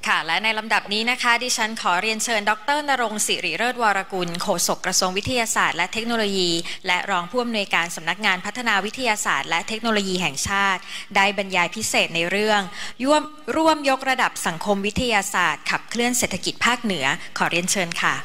ค่ะและในลำดับนี้นะคะดิฉันขอเรียนเชิญดร.ณรงค์ศิริเลิศวรกุลโฆษกกระทรวงวิทยาศาสตร์และเทคโนโลยีและรองผู้อำนวยการสำนักงานพัฒนาวิทยาศาสตร์และเทคโนโลยีแห่งชาติได้บรรยายพิเศษในเรื่องร่วมยกระดับสังคมวิทยาศาสตร์ขับเคลื่อนเศรษฐกิจภาคเหนือขอเรียนเชิญค่ะ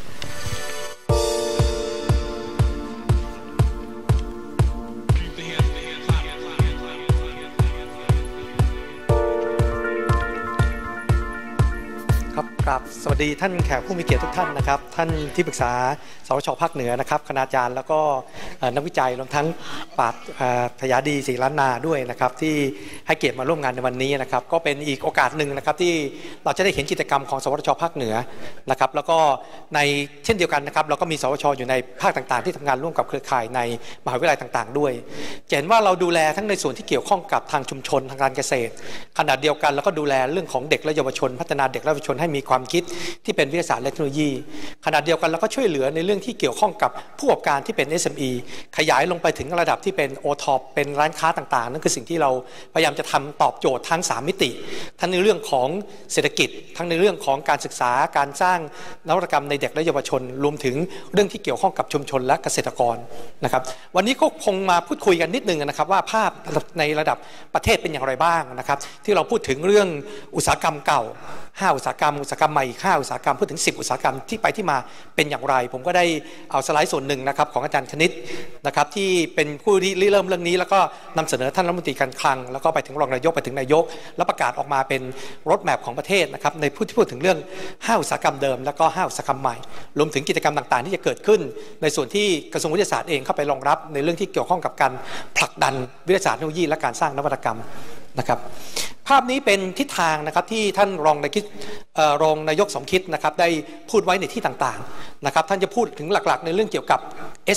ครับสวัสดีท่านแขกผู้มีเกียรติทุกท่านนะครับท่านที่ปรึกษาสวช.ภาคเหนือนะครับคณาจารย์แล้วก็นักวิจัยรวมทั้งปราชญ์พยาดีศรีล้านนาด้วยนะครับที่ให้เกียรติมาร่วมงานในวันนี้นะครับก็เป็นอีกโอกาสหนึ่งนะครับที่เราจะได้เห็นกิจกรรมของสวช.ภาคเหนือนะครับแล้วก็ในเช่นเดียวกันนะครับเราก็มีสวช.อยู่ในภาคต่างๆที่ทำงานร่วมกับเครือข่ายในมหาวิทยาลัยต่างๆด้วยเห็นว่าเราดูแลทั้งในส่วนที่เกี่ยวข้องกับทางชุมชนทางการเกษตรขณะเดียวกันแล้วก็ดูแลเรื่องของเด็กและเยาวชนพัฒนาเด็กและเยาวชนให้มีความคิดที่เป็นวิทยาศาสตร์และเทคโนโลยีขณะเดียวกันเราก็ช่วยเหลือในเรื่องที่เกี่ยวข้องกับผู้ประกอบการที่เป็น SME ขยายลงไปถึงระดับที่เป็น OTOP เป็นร้านค้าต่างๆนั่นคือสิ่งที่เราพยายามจะทำตอบโจทย์ทั้ง3มิติทั้งในเรื่องของเศรษฐกิจทั้งในเรื่องของการศึกษาการสร้างนวัตกรรมในเด็กและเยาวชนรวมถึงเรื่องที่เกี่ยวข้องกับชุมชนและเกษตรกรนะครับวันนี้ก็คงมาพูดคุยกันนิดนึงนะครับว่าภาพในระดับประเทศเป็นอย่างไรบ้างนะครับที่เราพูดถึงเรื่องอุตสาหกรรมเก่า5อุตสาหกรรมใหม่อีก5อุตสาหกรรมพูดถึง10อุตสาหกรรมที่ไปที่มาเป็นอย่างไรผมก็ได้เอาสไลด์ส่วนหนึ่งนะครับของอาจารย์คณิตนะครับที่เป็นผู้ที่เริ่มเรื่องนี้แล้วก็นำเสนอท่านรัฐมนตรีการคลังแล้วก็ไปถึงรองนายกไปถึงนายกแล้วประกาศออกมาเป็นรถแมพของประเทศนะครับในพูดถึงเรื่อง5อุตสาหกรรมเดิมแล้วก็5อุตสาหกรรมใหม่รวมถึงกิจกรรมต่างๆที่จะเกิดขึ้นในส่วนที่กระทรวงวิทยาศาสตร์เองเข้าไปรองรับในเรื่องที่เกี่ยวข้องกับการผลักดันวิทยาศาสตร์เทคโนโลยีและการสร้างนวัตกรรมนะครับภาพนี้เป็นทิศทางนะครับที่ท่านรองนายกสมคิดนะครับได้พูดไว้ในที่ต่างๆนะครับท่านจะพูดถึงหลักๆในเรื่องเกี่ยวกับ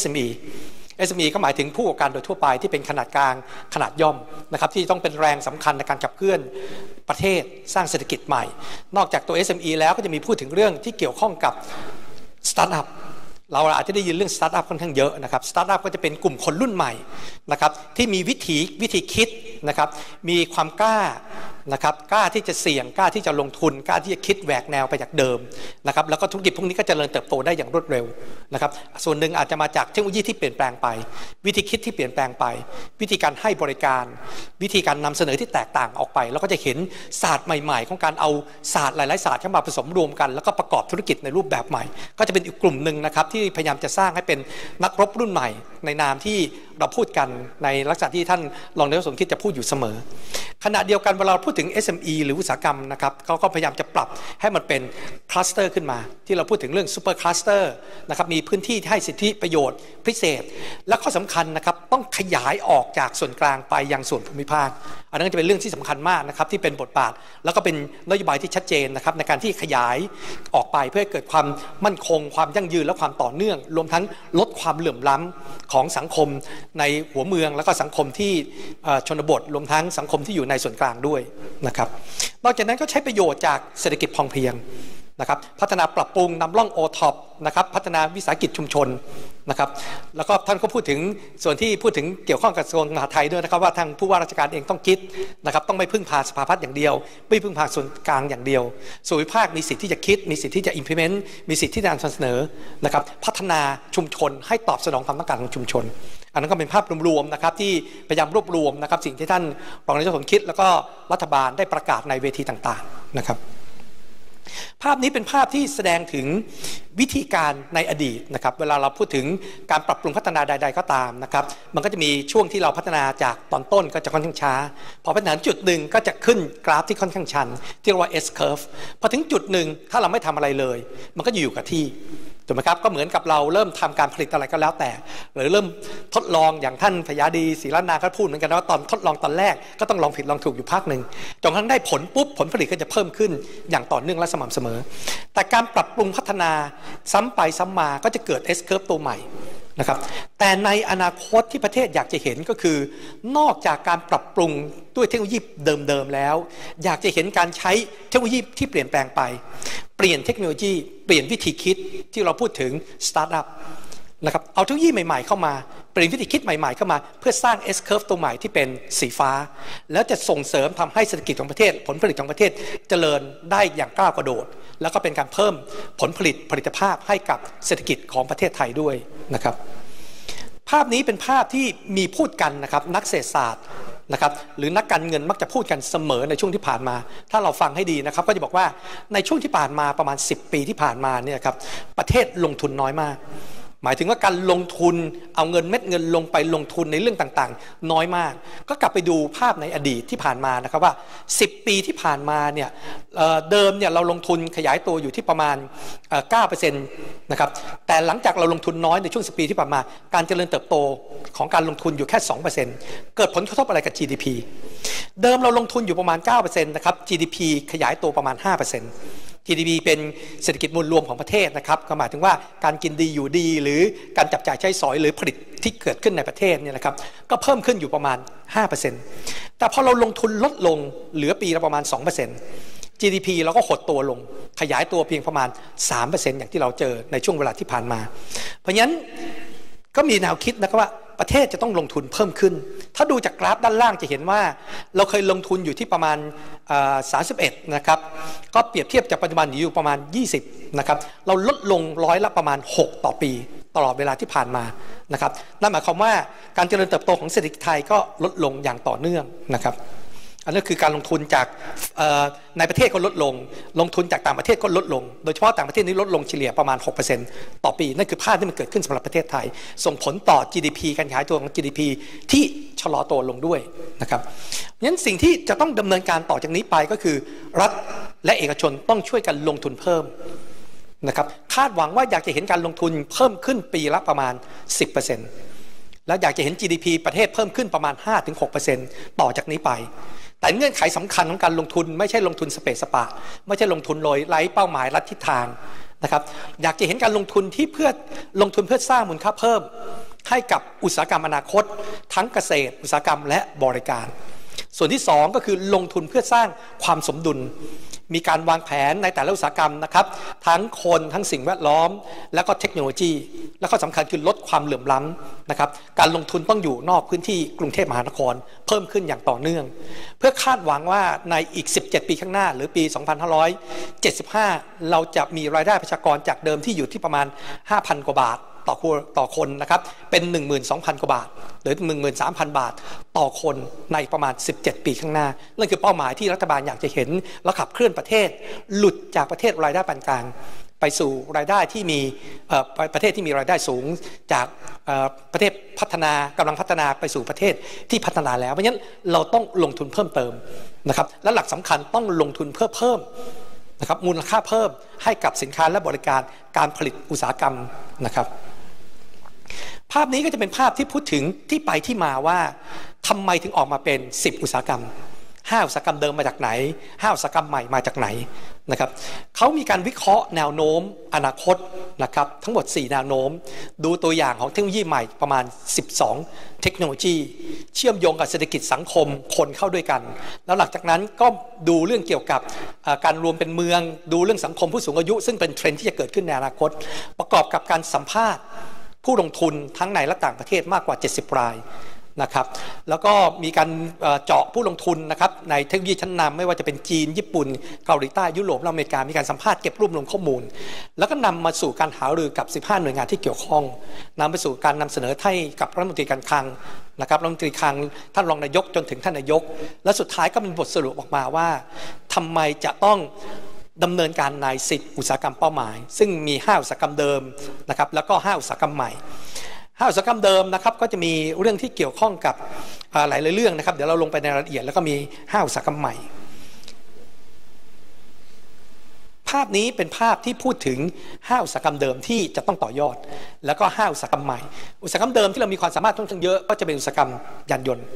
SME ก็หมายถึงผู้ประกอบการโดยทั่วไปที่เป็นขนาดกลางขนาดย่อมนะครับที่ต้องเป็นแรงสำคัญในการขับเคลื่อนประเทศสร้างเศรษฐกิจใหม่นอกจากตัว SME แล้วก็จะมีพูดถึงเรื่องที่เกี่ยวข้องกับสตาร์ทอัพเราอาจจะได้ยินเรื่องสตาร์ทอัพค่อนข้างเยอะนะครับสตาร์ทอัพก็จะเป็นกลุ่มคนรุ่นใหม่นะครับที่มีวิธีคิดนะครับมีความกล้านะครับกล้าที่จะเสี่ยงกล้าที่จะลงทุนกล้าที่จะคิดแหวกแนวไปจากเดิมนะครับแล้วก็ธุรกิจพวกนี้ก็เจริญเติบโตได้อย่างรวดเร็วนะครับส่วนหนึ่งอาจจะมาจากเทคโนโลยีที่เปลี่ยนแปลงไปวิธีคิดที่เปลี่ยนแปลงไปวิธีการให้บริการวิธีการนำเสนอที่แตกต่างออกไปแล้วก็จะเห็นศาสตร์ใหม่ๆของการเอาศาสตร์หลายๆศาสตร์เข้ามาผสมรวมกันแล้วก็ประกอบธุรกิจในรูปแบบใหม่ก็จะเป็นอีกกลุ่มหนึ่งนะครับที่พยายามจะสร้างให้เป็นนักรบรุ่นใหม่ในนามที่เราพูดกันในลักษณะที่ท่านรองนายกสมคิดจะพูดอยู่เสมอขณะเดียวกันเวลาเราพูดถึง SME หรืออุตสาหกรรมนะครับเขาก็พยายามจะปรับให้มันเป็นคลัสเตอร์ขึ้นมาที่เราพูดถึงเรื่องซูเปอร์คลัสเตอร์นะครับมีพื้นที่ให้สิทธิประโยชน์พิเศษและข้อสำคัญนะครับต้องขยายออกจากส่วนกลางไปยังส่วนภูมิภาคอันนั้นจะเป็นเรื่องที่สำคัญมากนะครับที่เป็นบทบาทแล้วก็เป็นนโยบายที่ชัดเจนนะครับในการที่ขยายออกไปเพื่อให้เกิดความมั่นคงความยั่งยืนและความต่อเนื่องรวมทั้งลดความเหลื่อมล้ำของสังคมในหัวเมืองแล้วก็สังคมที่ชนบทรวมทั้งสังคมที่อยู่ในส่วนกลางด้วยนะครับนอกจากนั้นก็ใช้ประโยชน์จากเศรษฐกิจพอเพียงนะครับพัฒนาปรับปรุงนำร่องOTOPนะครับพัฒนาวิสาหกิจชุมชนนะครับแล้วก็ท่านก็พูดถึงส่วนที่พูดถึงเกี่ยวข้องกับกระทรวงมหาดไทยด้วยนะครับว่าทางผู้ว่าราชการเองต้องคิดนะครับต้องไม่พึ่งพาสภาพัฒน์อย่างเดียวไม่พึ่งพาส่วนกลางอย่างเดียวส่วนภูมิภาคมีสิทธิ์ที่จะคิดมีสิทธิ์ที่จะ implement มีสิทธิ์ที่จะนำเสนอนะครับพัฒนาชุมชนให้ตอบสนองความต้องการของชุมชนอันนั้นก็เป็นภาพรวมๆนะครับที่พยายามรวบรวมนะครับสิ่งที่ท่านรองนายกสมคิดแล้วก็รัฐบาลได้ประกาศในเวทีต่างๆนะครับภาพนี้เป็นภาพที่แสดงถึงวิธีการในอดีตนะครับเวลาเราพูดถึงการปรับปรุงพัฒนาใดๆก็ตามนะครับมันก็จะมีช่วงที่เราพัฒนาจากตอนต้นก็จะค่อนข้างช้าพอพัฒนาจุดหนึ่งก็จะขึ้นกราฟที่ค่อนข้างชันที่เรียกว่า S curve พอถึงจุดหนึ่งถ้าเราไม่ทำอะไรเลยมันก็อยู่กับที่ถูกไหมครับก็เหมือนกับเราเริ่มทำการผลิตอะไรก็แล้วแต่หรือเริ่มทดลองอย่างท่านพยาดีศรีล้านนาก็พูดเหมือนกันว่าตอนทดลองตอนแรกก็ต้องลองผิดลองถูกอยู่พักหนึ่งจนกระทั่งได้ผลปุ๊บผลผลิตก็จะเพิ่มขึ้นอย่างต่อเนื่องและสม่ำเสมอแต่การปรับปรุงพัฒนาซ้ำไปซ้ำมาก็จะเกิด S curve ตัวใหม่นะครับแต่ในอนาคตที่ประเทศอยากจะเห็นก็คือนอกจากการปรับปรุงด้วยเทคโนโลยีเดิมๆแล้วอยากจะเห็นการใช้เทคโนโลยีที่เปลี่ยนแปลงไปเปลี่ยนเทคโนโลยีเปลี่ยนวิธีคิดที่เราพูดถึงสตาร์ทอัพนะครับเอาเทคโนโลยีใหม่ๆเข้ามาเปลี่ยนวิธีคิดใหม่ๆเข้ามาเพื่อสร้าง S curve ตัวใหม่ที่เป็นสีฟ้าแล้วจะส่งเสริมทำให้เศรษฐกิจของประเทศผลผลิตของประเทศเจริญได้อย่างก้าวกระโดดแล้วก็เป็นการเพิ่มผลผลิตภาพให้กับเศรษฐกิจของประเทศไทยด้วยนะครับภาพนี้เป็นภาพที่มีพูดกันนะครับนักเศรษฐศาสตร์นะครับหรือนักการเงินมักจะพูดกันเสมอในช่วงที่ผ่านมาถ้าเราฟังให้ดีนะครับก็จะบอกว่าในช่วงที่ผ่านมาประมาณ10 ปีที่ผ่านมาเนี่ยครับประเทศลงทุนน้อยมากหมายถึงว่าการลงทุนเอาเม็ดเงินลงไปลงทุนในเรื่องต่างๆน้อยมากก็กลับไปดูภาพในอดีตที่ผ่านมานะครับว่า10 ปีที่ผ่านมาเนี่ยเดิมเนี่ยเราลงทุนขยายตัวอยู่ที่ประมาณ9% นะครับแต่หลังจากเราลงทุนน้อยในช่วง10 ปีที่ผ่านมาการเจริญเติบโตของการลงทุนอยู่แค่ 2% เกิดผลกระทบอะไรกับ GDP เดิมเราลงทุนอยู่ประมาณ 9% นะครับ GDP ขยายตัวประมาณ 5%GDP เป็นเศรษฐกิจมวลรวมของประเทศนะครับก็หมายถึงว่าการกินดีอยู่ดีหรือการจับจ่ายใช้สอยหรือผลิตที่เกิดขึ้นในประเทศเนี่ยนะครับก็เพิ่มขึ้นอยู่ประมาณ 5% แต่พอเราลงทุนลดลงเหลือปีละประมาณ 2% GDP เราก็หดตัวลงขยายตัวเพียงประมาณ 3% อย่างที่เราเจอในช่วงเวลาที่ผ่านมาเพราะฉะนั้นก็มีแนวคิดนะครับว่าประเทศจะต้องลงทุนเพิ่มขึ้นถ้าดูจากกราฟด้านล่างจะเห็นว่าเราเคยลงทุนอยู่ที่ประมาณ31นะครับก็เปรียบเทียบจากปัจจุบันอยู่ประมาณ20นะครับเราลดลงร้อยละประมาณ6ต่อปีตลอดเวลาที่ผ่านมานะครับนั่นหมายความว่าการเจริญเติบโตของเศรษฐกิจไทยก็ลดลงอย่างต่อเนื่องนะครับอันนี้คือการลงทุนจากในประเทศก็ลดลงทุนจากต่างประเทศก็ลดลงโดยเฉพาะต่างประเทศนี้ลดลงเฉลี่ยประมาณ 6% ต่อปีนั่นคือภาพที่มันเกิดขึ้นสำหรับประเทศไทยส่งผลต่อ GDP การขยายตัวของ GDP ที่ชะลอตัวลงด้วยนะครับงั้นสิ่งที่จะต้องดำเนินการต่อจากนี้ไปก็คือรัฐและเอกชนต้องช่วยกันลงทุนเพิ่มนะครับคาดหวังว่าอยากจะเห็นการลงทุนเพิ่มขึ้นปีละประมาณ 10% แล้วอยากจะเห็น GDP ประเทศเพิ่มขึ้นประมาณ 5-6% ต่อจากนี้ไปแต่เงื่อนไขสำคัญของการลงทุนไม่ใช่ลงทุนสเปซสปะไม่ใช่ลงทุนโดยไร้เป้าหมายลัดทิศทางนะครับอยากจะเห็นการลงทุนที่เพื่อลงทุนเพื่อสร้างมูลค่าเพิ่มให้กับอุตสาหกรรมอนาคตทั้งเกษตรอุตสาหกรรมและบริการส่วนที่2ก็คือลงทุนเพื่อสร้างความสมดุลมีการวางแผนในแต่ละอุตสาหกรรมนะครับทั้งคนทั้งสิ่งแวดล้อมและก็เทคโนโลยีและข้อสำคัญคือลดความเหลื่อมล้ำนะครับการลงทุนต้องอยู่นอกพื้นที่กรุงเทพมหานครเพิ่มขึ้นอย่างต่อเนื่องเพื่อคาดหวังว่าในอีก17 ปีข้างหน้าหรือปี 2575 เราจะมีรายได้ประชากรจากเดิมที่อยู่ที่ประมาณ 5,000 กว่าบาทต่อคนนะครับเป็น 12,000 กว่าบาทหรือ 13,000 บาทต่อคนในประมาณ17 ปีข้างหน้านั่นคือเป้าหมายที่รัฐบาลอยากจะเห็นและขับเคลื่อนประเทศหลุดจากประเทศรายได้ปานกลางไปสู่รายได้ที่มีประเทศที่มีรายได้สูงจากประเทศพัฒนากำลังพัฒนาไปสู่ประเทศที่พัฒนาแล้วเพราะฉะนั้นเราต้องลงทุนเพิ่มเติมนะครับและหลักสำคัญต้องลงทุนเพื่อเพิ่มนะครับมูลค่าเพิ่มให้กับสินค้าและบริการการผลิตอุตสาหกรรมนะครับภาพนี้ก็จะเป็นภาพที่พูดถึงที่ไปที่มาว่าทำไมถึงออกมาเป็น10อุตสาหกรรม5อุตสาหกรรมเดิมมาจากไหน5อุตสาหกรรมใหม่มาจากไหนนะครับเขามีการวิเคราะห์แนวโน้มอนาคตนะครับทั้งหมด4แนวโน้มดูตัวอย่างของเทคโนโลยีใหม่ประมาณ12เทคโนโลยีเชื่อมโยงกับเศรษฐกิจสังคมคนเข้าด้วยกันแล้วหลังจากนั้นก็ดูเรื่องเกี่ยวกับการรวมเป็นเมืองดูเรื่องสังคมผู้สูงอายุซึ่งเป็นเทรนด์ที่จะเกิดขึ้นในอนาคตประกอบกับการสัมภาษณ์ผู้ลงทุนทั้งในและต่างประเทศมากกว่า70 รายนะครับแล้วก็มีการเจาะผู้ลงทุนนะครับในเทคโนโลยีชั้นนำไม่ว่าจะเป็นจีนญี่ปุ่นเกาหลีใต้ยุโรปและอเมริกามีการสัมภาษณ์เก็บรวบรวมข้อมูลแล้วก็นำมาสู่การหารือกับ15หน่วยงานที่เกี่ยวข้องนำไปสู่การนำเสนอให้กับรัฐมนตรีการคลังนะครับรัฐมนตรีคลังท่านรองนายกจนถึงท่านนายกและสุดท้ายก็เป็นบทสรุปออกมาว่าทำไมจะต้องดำเนินการใน10อุตสาหกรรมเป้าหมายซึ่งมี5อุตสาหกรรมเดิมนะครับแล้วก็5อุตสาหกรรมใหม่5อุตสาหกรรมเดิมนะครับก็จะมีเรื่องที่เกี่ยวข้องกับหลายเรื่องนะครับเดี๋ยวเราลงไปในรายละเอียดแล้วก็มี5อุตสาหกรรมใหม่ภาพนี้เป็นภาพที่พูดถึง5อุตสาหกรรมเดิมที่จะต้องต่อยอดแล้วก็5อุตสาหกรรมใหม่อุตสาหกรรมเดิมที่เรามีความสามารถค่อนข้างเยอะก็จะเป็นอุตสาหกรรมยานยนต์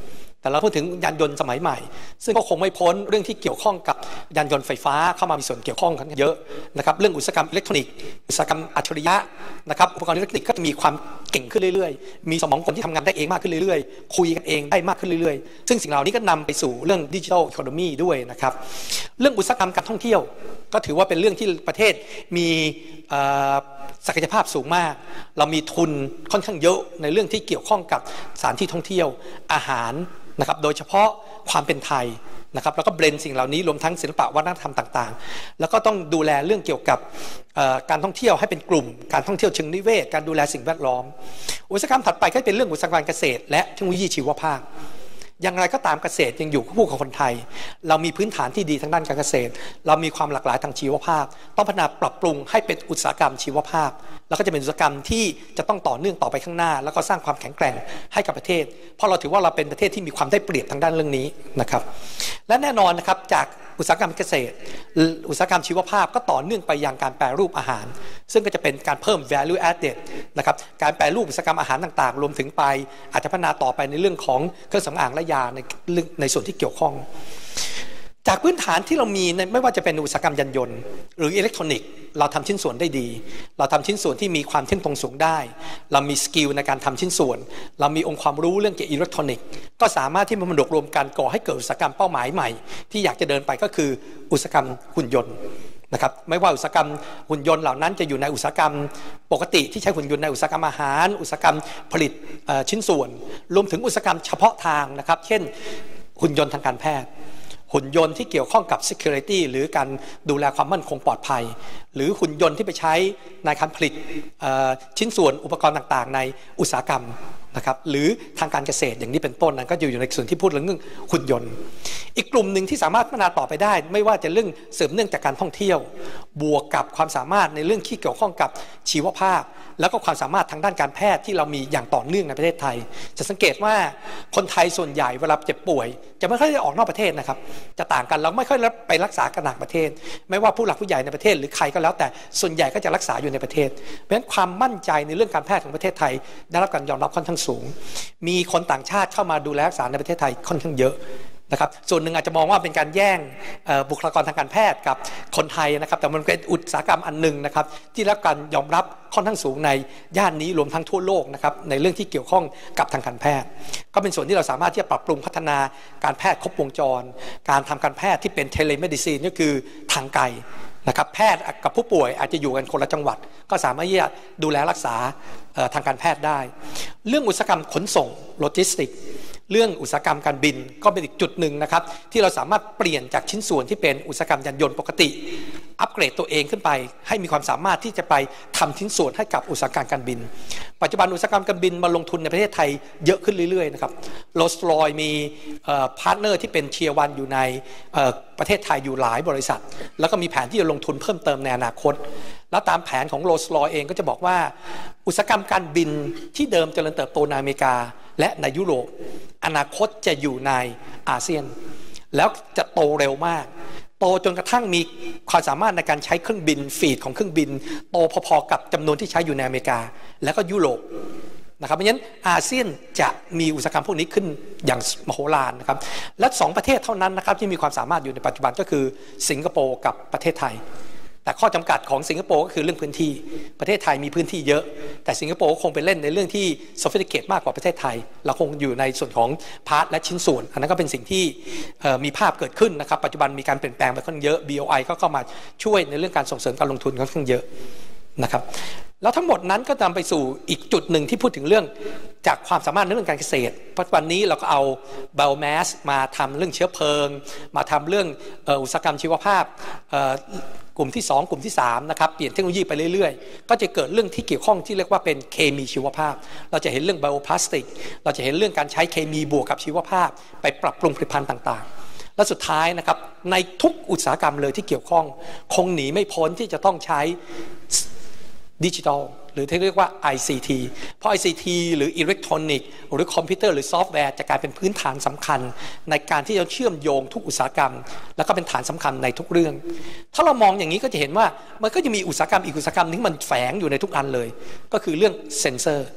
แต่เราพูดถึงยานยนต์สมัยใหม่ซึ่งก็คงไม่พ้นเรื่องที่เกี่ยวข้องกับยานยนต์ไฟฟ้าเข้ามามีส่วนเกี่ยวข้องกันเยอะนะครับเรื่องอุตสาหกรรมอิเล็กทรอนิกส์อุตสาหกรรมอัจฉริยะนะครับอุปกรณ์อิเล็กทรอนิกส์ก็จะมีความเก่งขึ้นเรื่อยๆมีสมองคนที่ทำงานได้เองมากขึ้นเรื่อยๆคุยกันเองได้มากขึ้นเรื่อยๆซึ่งสิ่งเหล่านี้ก็นำไปสู่เรื่องดิจิทัลอีโคโนมีด้วยนะครับเรื่องอุตสาหกรรมการท่องเที่ยวก็ถือว่าเป็นเรื่องที่ประเทศมีศักยภาพสูงมากเรามีทุนค่อนข้างเยอะในเรื่องที่เกี่ยวข้องกับสถานที่ท่องเที่ยวอาหารนะครับโดยเฉพาะความเป็นไทยนะครับแล้วก็เบรนสิ่งเหล่านี้รวมทั้งศิลปะวัฒนธรรมต่างๆแล้วก็ต้องดูแลเรื่องเกี่ยวกับการท่องเที่ยวให้เป็นกลุ่มการท่องเที่ยวเชิงนิเวศการดูแลสิ่งแวดล้อมอุตสาหกรรมถัดไปก็เป็นเรื่องอุตสาหกรรมการเกษตรและเทคโนโลยีชีวภาพอย่างไรก็ตามเกษตรยังอยู่คู่กับคนไทยเรามีพื้นฐานที่ดีทางด้านการเกษตรเรามีความหลากหลายทางชีวภาพต้องพัฒนาปรับปรุงให้เป็นอุตสาหกรรมชีวภาพแล้วก็จะเป็นอุตสาหกรรมที่จะต้องต่อเนื่องต่อไปข้างหน้าแล้วก็สร้างความแข็งแกร่งให้กับประเทศเพราะเราถือว่าเราเป็นประเทศที่มีความได้เปรียบทางด้านเรื่องนี้นะครับและแน่นอนนะครับจากอุตสาหกรรมเกษตรอุตสาหกรรมชีวภาพก็ต่อเนื่องไปยังการแปรรูปอาหารซึ่งก็จะเป็นการเพิ่ม value added นะครับการแปรรูปอุตสาหกรรมอาหารต่างๆรวมถึงไปอาจจะพัฒนาต่อไปในเรื่องของเครื่องสำอางและยาในส่วนที่เกี่ยวข้องจากพื้นฐานที่เรามีไม่ว่าจะเป็นอุตสาหกรรมยานยนต์หรืออิเล็กทรอนิกส์เราทำชิ้นส่วนได้ดีเราทำชิ้นส่วนที่มีความเที่ยงตรงสูงได้เรามีสกิลในการทำชิ้นส่วนเรามีองค์ความรู้เรื่องเกี่ยวกับอิเล็กทรอนิกส์ก็สามารถที่มันรวมกันก่อให้เกิดอุตสาหกรรมเป้าหมายใหม่ที่อยากจะเดินไปก็คืออุตสาหกรรมหุ่นยนต์นะครับไม่ว่าอุตสาหกรรมหุ่นยนต์เหล่านั้นจะอยู่ในอุตสาหกรรมปกติที่ใช้หุ่นยนต์ในอุตสาหกรรมอาหารอุตสาหกรรมผลิตชิ้นส่วนรวมถึงอุตสาหกรรมเฉพาะทางนะครับเช่นหุ่นยนต์ทางการแพทย์หุ่นยนต์ที่เกี่ยวข้องกับ security หรือการดูแลความมั่นคงปลอดภัยหรือหุ่นยนต์ที่ไปใช้ในการผลิตชิ้นส่วนอุปกรณ์ต่างๆในอุตสาหกรรมนะครับหรือทางการเกษตรอย่างนี้เป็นต้นนั้นก็อยู่ในส่วนที่พูดเรื่องหุ่นยนต์อีกกลุ่มหนึ่งที่สามารถพัฒนาต่อไปได้ไม่ว่าจะเรื่องเสริมเนื่องจากการท่องเที่ยวบวกกับความสามารถในเรื่องที่เกี่ยวข้องกับชีวภาพแล้วก็ความสามารถทางด้านการแพทย์ที่เรามีอย่างต่อเนื่องในประเทศไทยจะสังเกตว่าคนไทยส่วนใหญ่เวลาเจ็บป่วยจะไม่ค่อยได้ออกนอกประเทศนะครับจะต่างกันเราไม่ค่อยไปรักษากันต่างประเทศไม่ว่าผู้หลักผู้ใหญ่ในประเทศหรือใครก็แล้วแต่ส่วนใหญ่ก็จะรักษาอยู่ในประเทศเพราะฉะนั้นความมั่นใจในเรื่องการแพทย์ของประเทศไทยได้รับการยอมรับค่อนข้างสูงมีคนต่างชาติเข้ามาดูแลรักษาในประเทศไทยค่อนข้างเยอะนะครับส่วนหนึ่งอาจจะมองว่าเป็นการแย่งบุคลากรทางการแพทย์กับคนไทยนะครับแต่มันเป็นอุตสาหกรรมอันหนึ่งนะครับที่ได้รับการยอมรับค่อนข้างสูงในย่านนี้รวมทั้งทั่วโลกนะครับในเรื่องที่เกี่ยวข้องกับทางการแพทย์ก็เป็นส่วนที่เราสามารถที่จะปรับปรุงพัฒนาการแพทย์ครบวงจรการทำการแพทย์ที่เป็นเทเลเมดิซีนก็คือทางไกลนะครับแพทย์กับผู้ป่วยอาจจะอยู่กันคนละจังหวัดก็สามารถที่จะดูแลรักษาทางการแพทย์ได้เรื่องอุตสาหกรรมขนส่งโลจิสติกเรื่องอุตสาหกรรมการบินก็เป็นอีกจุดหนึ่งนะครับที่เราสามารถเปลี่ยนจากชิ้นส่วนที่เป็นอุตสาหกรรมยานยนต์ปกติอัปเกรดตัวเองขึ้นไปให้มีความสามารถที่จะไปทำชิ้นส่วนให้กับอุตสาหกรรมการบินปัจจุบันอุตสาหกรรมการบินมาลงทุนในประเทศไทยเยอะขึ้นเรื่อยๆนะครับโรลส์รอยซ์มีพาร์ทเนอร์ที่เป็นเทียร์วันอยู่ในประเทศไทยอยู่หลายบริษัทแล้วก็มีแผนที่จะลงทุนเพิ่มเติมในอนาคตแล้วตามแผนของโรลส์รอยซ์เองก็จะบอกว่าอุตสาหกรรมการบินที่เดิมเจริญเติบโตในอเมริกาและในยุโรปอนาคตจะอยู่ในอาเซียนแล้วจะโตเร็วมากโตจนกระทั่งมีความสามารถในการใช้เครื่องบินฟีดของเครื่องบินโตพอๆกับจำนวนที่ใช้อยู่ในอเมริกาแล้วก็ยุโรปนะครับเพราะฉะนั้นอาเซียนจะมีอุตสาหกรรมพวกนี้ขึ้นอย่างมโหฬารนะครับและ2ประเทศเท่านั้นนะครับที่มีความสามารถอยู่ในปัจจุบันก็คือสิงคโปร์กับประเทศไทยแต่ข้อจำกัดของสิงคโปร์ก็คือเรื่องพื้นที่ประเทศไทยมีพื้นที่เยอะแต่สิงคโปร์คงไปเล่นในเรื่องที่ sophisticated มากกว่าประเทศไทยเราคงอยู่ในส่วนของพาร์ทและชิ้นส่วนอันนั้นก็เป็นสิ่งที่มีภาพเกิดขึ้นนะครับปัจจุบันมีการเปลี่ยนแปลงไปค่อนข้างเยอะ BOI ก็เข้ามาช่วยในเรื่องการส่งเสริมการลงทุนค่อนข้างเยอะนะครับแล้วทั้งหมดนั้นก็นำไปสู่อีกจุดหนึ่งที่พูดถึงเรื่องจากความสามารถในเรื่องการเกษตรปัจจุบันนี้เราก็เอา biomass มาทำเรื่องเชื้อเพลิงมาทำเรื่องอุตสาหกรรมชีวภาพกลุ่มที่2กลุ่มที่3นะครับเปลี่ยนเทคโนโลยีไปเรื่อยๆก็จะเกิดเรื่องที่เกี่ยวข้องที่เรียกว่าเป็นเคมีชีวภาพเราจะเห็นเรื่องไบโอพลาสติกเราจะเห็นเรื่องการใช้เคมีบวกกับชีวภาพไปปรับปรุงผลิตภัณฑ์ต่างๆและสุดท้ายนะครับในทุกอุตสาหกรรมเลยที่เกี่ยวข้องคงหนีไม่พ้นที่จะต้องใช้ดิจิทัลหรือที่เรียกว่า ICT เพราะ ICT หรืออิเล็กทรอนิกส์หรือคอมพิวเตอร์หรือซอฟต์แวร์จะกลายเป็นพื้นฐานสำคัญในการที่จะเชื่อมโยงทุกอุตสาหกรรมแล้วก็เป็นฐานสำคัญในทุกเรื่องถ้าเรามองอย่างนี้ก็จะเห็นว่ามันก็จะมีอุตสาหกรรมอีกอุตสาหกรรมนึงมันแฝงอยู่ในทุกอันเลยก็คือเรื่องเซ็นเซอร์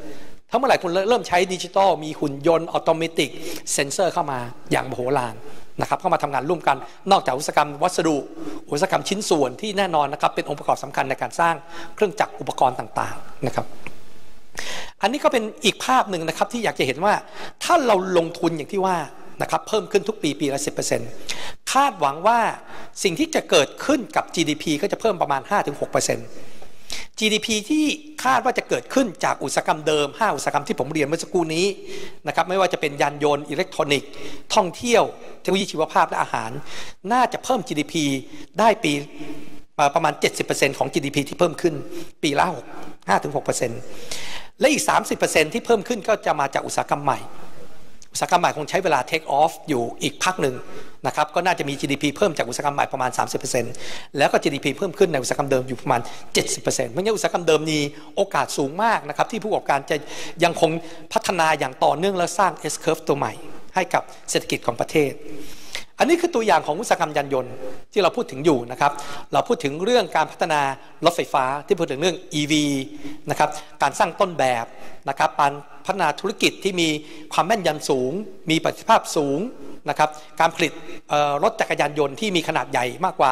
ถ้าเมื่อไหร่คุณเริ่มใช้ดิจิทัลมีหุ่นยนต์อัตโนมัติเซนเซอร์เข้ามาอย่างมโหฬารนะครับเข้ามาทำงานร่วมกันนอกจากอุตสาหกรรมวัสดุอุตสาหกรรมชิ้นส่วนที่แน่นอนนะครับเป็นองค์ประกอบสำคัญในการสร้างเครื่องจักรอุปกรณ์ต่างๆนะครับอันนี้ก็เป็นอีกภาพหนึ่งนะครับที่อยากจะเห็นว่าถ้าเราลงทุนอย่างที่ว่านะครับเพิ่มขึ้นทุกปีละ 10% คาดหวังว่าสิ่งที่จะเกิดขึ้นกับ GDP ก็จะเพิ่มประมาณ 5-6%GDP ที่คาดว่าจะเกิดขึ้นจากอุตสาหกรรมเดิม5อุตสาหกรรมที่ผมเรียนเมื่อสักครู่นี้นะครับไม่ว่าจะเป็นยานยนต์อิเล็กทรอนิกส์ท่องเที่ยวเทคโนโลยีชีวภาพและอาหารน่าจะเพิ่ม GDP ได้ปีประมาณ 70% ของ GDP ที่เพิ่มขึ้นปีละ 5-6% และอีก 30% ที่เพิ่มขึ้นก็จะมาจากอุตสาหกรรมใหม่อุตสาหกรรมใหม่คงใช้เวลา take off อยู่อีกพักหนึ่งนะครับก็น่าจะมี GDP เพิ่มจากอุตสาหกรรมใหม่ประมาณ 30% แล้วก็ GDP เพิ่มขึ้นในอุตสาหกรรมเดิมอยู่ประมาณ 70% เพราะงั้นอุตสาหกรรมเดิมมีโอกาสสูงมากนะครับที่ผู้ประกอบการจะยังคงพัฒนาอย่างต่อเนื่องและสร้าง S curve ตัวใหม่ให้กับเศรษฐกิจของประเทศอันนี้คือตัวอย่างของอุตสาหกรรมยานยนต์ที่เราพูดถึงอยู่นะครับเราพูดถึงเรื่องการพัฒนารถไฟฟ้าที่พูดถึงเรื่อง EV นะครับการสร้างต้นแบบนะครับการพัฒนาธุรกิจที่มีความแม่นยำสูงมีประสิทธิภาพสูงนะครับการผลิตรถจักรยานยนต์ที่มีขนาดใหญ่มากกว่า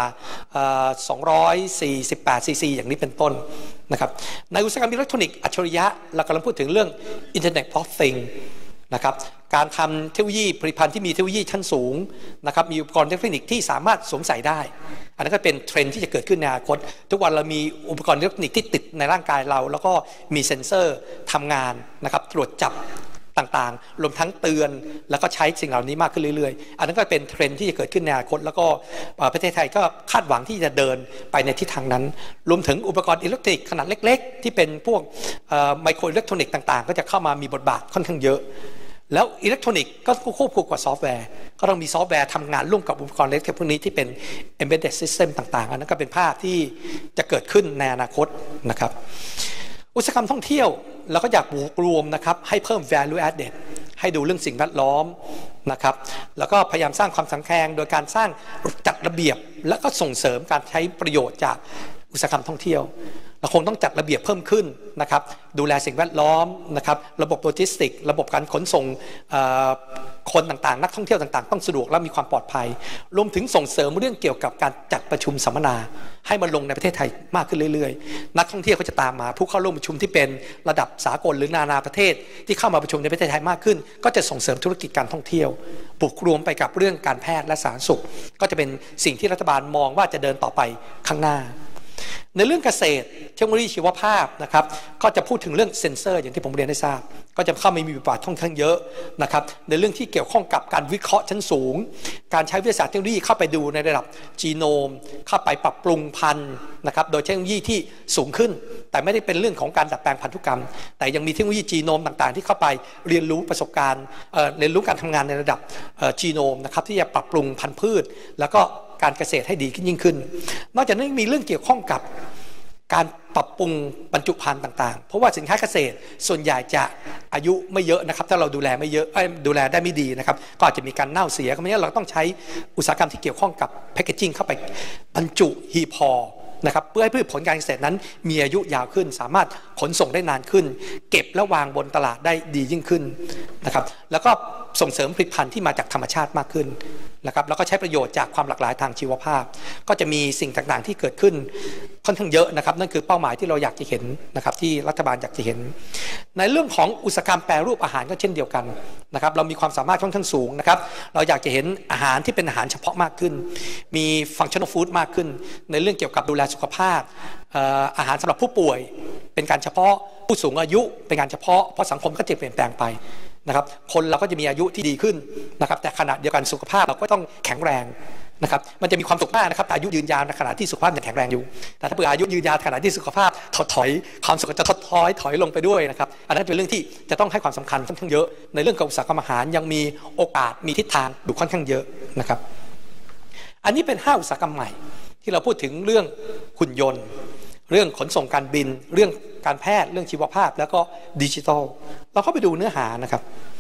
248 ซีซีอย่างนี้เป็นต้นนะครับในอุตสาหกรรมอิเล็กทรอนิกส์อัจฉริยะเรากำลังพูดถึงเรื่อง Internet of Things นะครับการทำเทคโนโลยีผลิตภัณฑ์ที่มีเทคโนโลยีชั้นสูงนะครับมีอุปกรณ์อิเล็กทรอนิกส์ที่สามารถสวมใส่ได้อันนั้นก็เป็นเทรนด์ที่จะเกิดขึ้นในอนาคตทุกวันเรามีอุปกรณ์อิเล็กทรอนิกส์ที่ติดในร่างกายเราแล้วก็มีเซ็นเซอร์ทำงานนะครับตรวจจับต่างๆรวมทั้งเตือนแล้วก็ใช้สิ่งเหล่านี้มากขึ้นเรื่อยๆอันนั้นก็เป็นเทรนด์ที่จะเกิดขึ้นในอนาคตแล้วก็ประเทศไทยก็คาดหวังที่จะเดินไปในทิศทางนั้นรวมถึงอุปกรณ์อิเล็กทรอนิกส์ขนาดเล็กๆที่เป็นพวกไมโครอิเล็กทรอนิกส์ต่างๆก็จะเข้ามามีบทบาทค่อนข้างเยอะแล้วอิเล็กทรอนิกส์ก็ควบคู่กับซอฟต์แวร์ก็ต้องมีซอฟต์แวร์ทำงานร่วมกับอุปกรณ์เล็กพวกนี้ที่เป็น embedded system ต่างๆอันนั้นก็เป็นภาพที่จะเกิดขึ้นในอนาคตนะครับอุตสาหกรรมท่องเที่ยวเราก็อยากบวกรวมนะครับให้เพิ่ม value added ให้ดูเรื่องสิ่งแวดล้อมนะครับแล้วก็พยายามสร้างความสังแคงโดยการสร้างจัดระเบียบและก็ส่งเสริมการใช้ประโยชน์จากอุตสาหกรรมท่องเที่ยวเราคงต้องจัดระเบียบเพิ่มขึ้นนะครับดูแลสิ่งแวดล้อมนะครับระบบโลจิสติกระบบการขนส่งคนต่างๆนักท่องเที่ยวต่างๆต้องสะดวกและมีความปลอดภัยรวมถึงส่งเสริมเรื่องเกี่ยวกับการจัดประชุมสัมมนาให้มันลงในประเทศไทยมากขึ้นเรื่อยๆนักท่องเที่ยวก็จะตามมาผู้เข้าร่วมประชุมที่เป็นระดับสากลหรือนานาประเทศที่เข้ามาประชุมในประเทศไทยมากขึ้นก็จะส่งเสริมธุรกิจการท่องเที่ยวบวกรวมไปกับเรื่องการแพทย์และสาธารณสุขก็จะเป็นสิ่งที่รัฐบาลมองว่าจะเดินต่อไปข้างหน้าในเรื่องเกษตรเทคโนโลยีชีวภาพนะครับก็จะพูดถึงเรื่องเซ็นเซอร์อย่างที่ผมเรียนให้ทราบก็จะเข้ามามีบทบาทค่อนข้างเยอะนะครับในเรื่องที่เกี่ยวข้องกับการวิเคราะห์ชั้นสูงการใช้วิทยาศาสตร์เทคโนโลยีเข้าไปดูในระดับจีโนมเข้าไปปรับปรุงพันธุ์นะครับโดยเทคโนโลยีที่สูงขึ้นแต่ไม่ได้เป็นเรื่องของการดัดแปลงพันธุกรรมแต่ยังมีเทคโนโลยีจีโนมต่างๆที่เข้าไปเรียนรู้ประสบการณ์เรียนรู้การทำงานในระดับจีโนมนะครับที่จะปรับปรุงพันธุ์พืชแล้วก็การเกษตรให้ดีขึ้นยิ่งขึ้นนอกจากนั้นมีเรื่องเกี่ยวข้องกับการปรับปรุงบรรจุภัณฑ์ต่างๆเพราะว่าสินค้าเกษตรส่วนใหญ่จะอายุไม่เยอะนะครับถ้าเราดูแลไม่เยอะดูแลได้ไม่ดีนะครับก็อาจจะมีการเน่าเสียเพราะฉะนั้นเราต้องใช้อุตสาหกรรมที่เกี่ยวข้องกับแพคเกจิ้งเข้าไปบรรจุหีบห่อนะครับเพื่อให้พืชผลการเกษตรนั้นมีอายุยาวขึ้นสามารถขนส่งได้นานขึ้นเก็บและวางบนตลาดได้ดียิ่งขึ้นนะครับแล้วก็ส่งเสริมผลิตภัณฑ์ที่มาจากธรรมชาติมากขึ้นนะครับแล้วก็ใช้ประโยชน์จากความหลากหลายทางชีวภาพก็จะมีสิ่งต่างๆที่เกิดขึ้นค่อนข้างเยอะนะครับนั่นคือเป้าหมายที่เราอยากจะเห็นนะครับที่รัฐบาลอยากจะเห็นในเรื่องของอุตสาหกรรมแปรรูปอาหารก็เช่นเดียวกันนะครับเรามีความสามารถค่อนข้างสูงนะครับเราอยากจะเห็นอาหารที่เป็นอาหารเฉพาะมากขึ้นมีฟังชั่นอลฟู้ดมากขึ้นในเรื่องเกี่ยวกับดูแลสุขภาพอาหารสำหรับผู้ป่วยเป็นการเฉพาะผู้สูงอายุเป็นการเฉพาะเพราะสังคมก็จะเปลี่ยนแปลงไปนะครับคนเราก็จะมีอายุที่ดีขึ้นนะครับแต่ขณะเดียวกันสุขภาพเราก็ต้องแข็งแรงนะครับมันจะมีความสุขมากนะครับอายุยืนยาวในขณะที่สุขภาพยังแข็งแรงอยู่แต่ถ้าเผื่ออายุยืนยาวขณะที่สุขภาพถอยความสุขจะถอยลงไปด้วยนะครับอันนั้นเป็นเรื่องที่จะต้องให้ความสำคัญค่อนข้างเยอะในเรื่องของอุตสาหกรรมอาหารยังมีโอกาสมีทิศทางอยู่ค่อนข้างเยอะนะครับอันนี้เป็น5อุตสาหกรรมใหม่ที่เราพูดถึงเรื่องหุ่นยนต์เรื่องขนส่งการบินเรื่องการแพทย์เรื่องชีวภาพแล้วก็ดิจิทัลเราเข้าไปดูเนื้อหานะครับ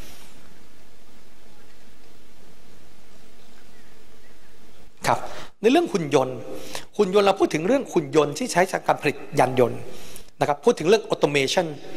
ครับในเรื่องหุ่นยนต์เราพูดถึงเรื่องหุ่นยนต์ที่ใช้ในการผลิตยานยนต์นะครับพูดถึงเรื่องออโตเมชัน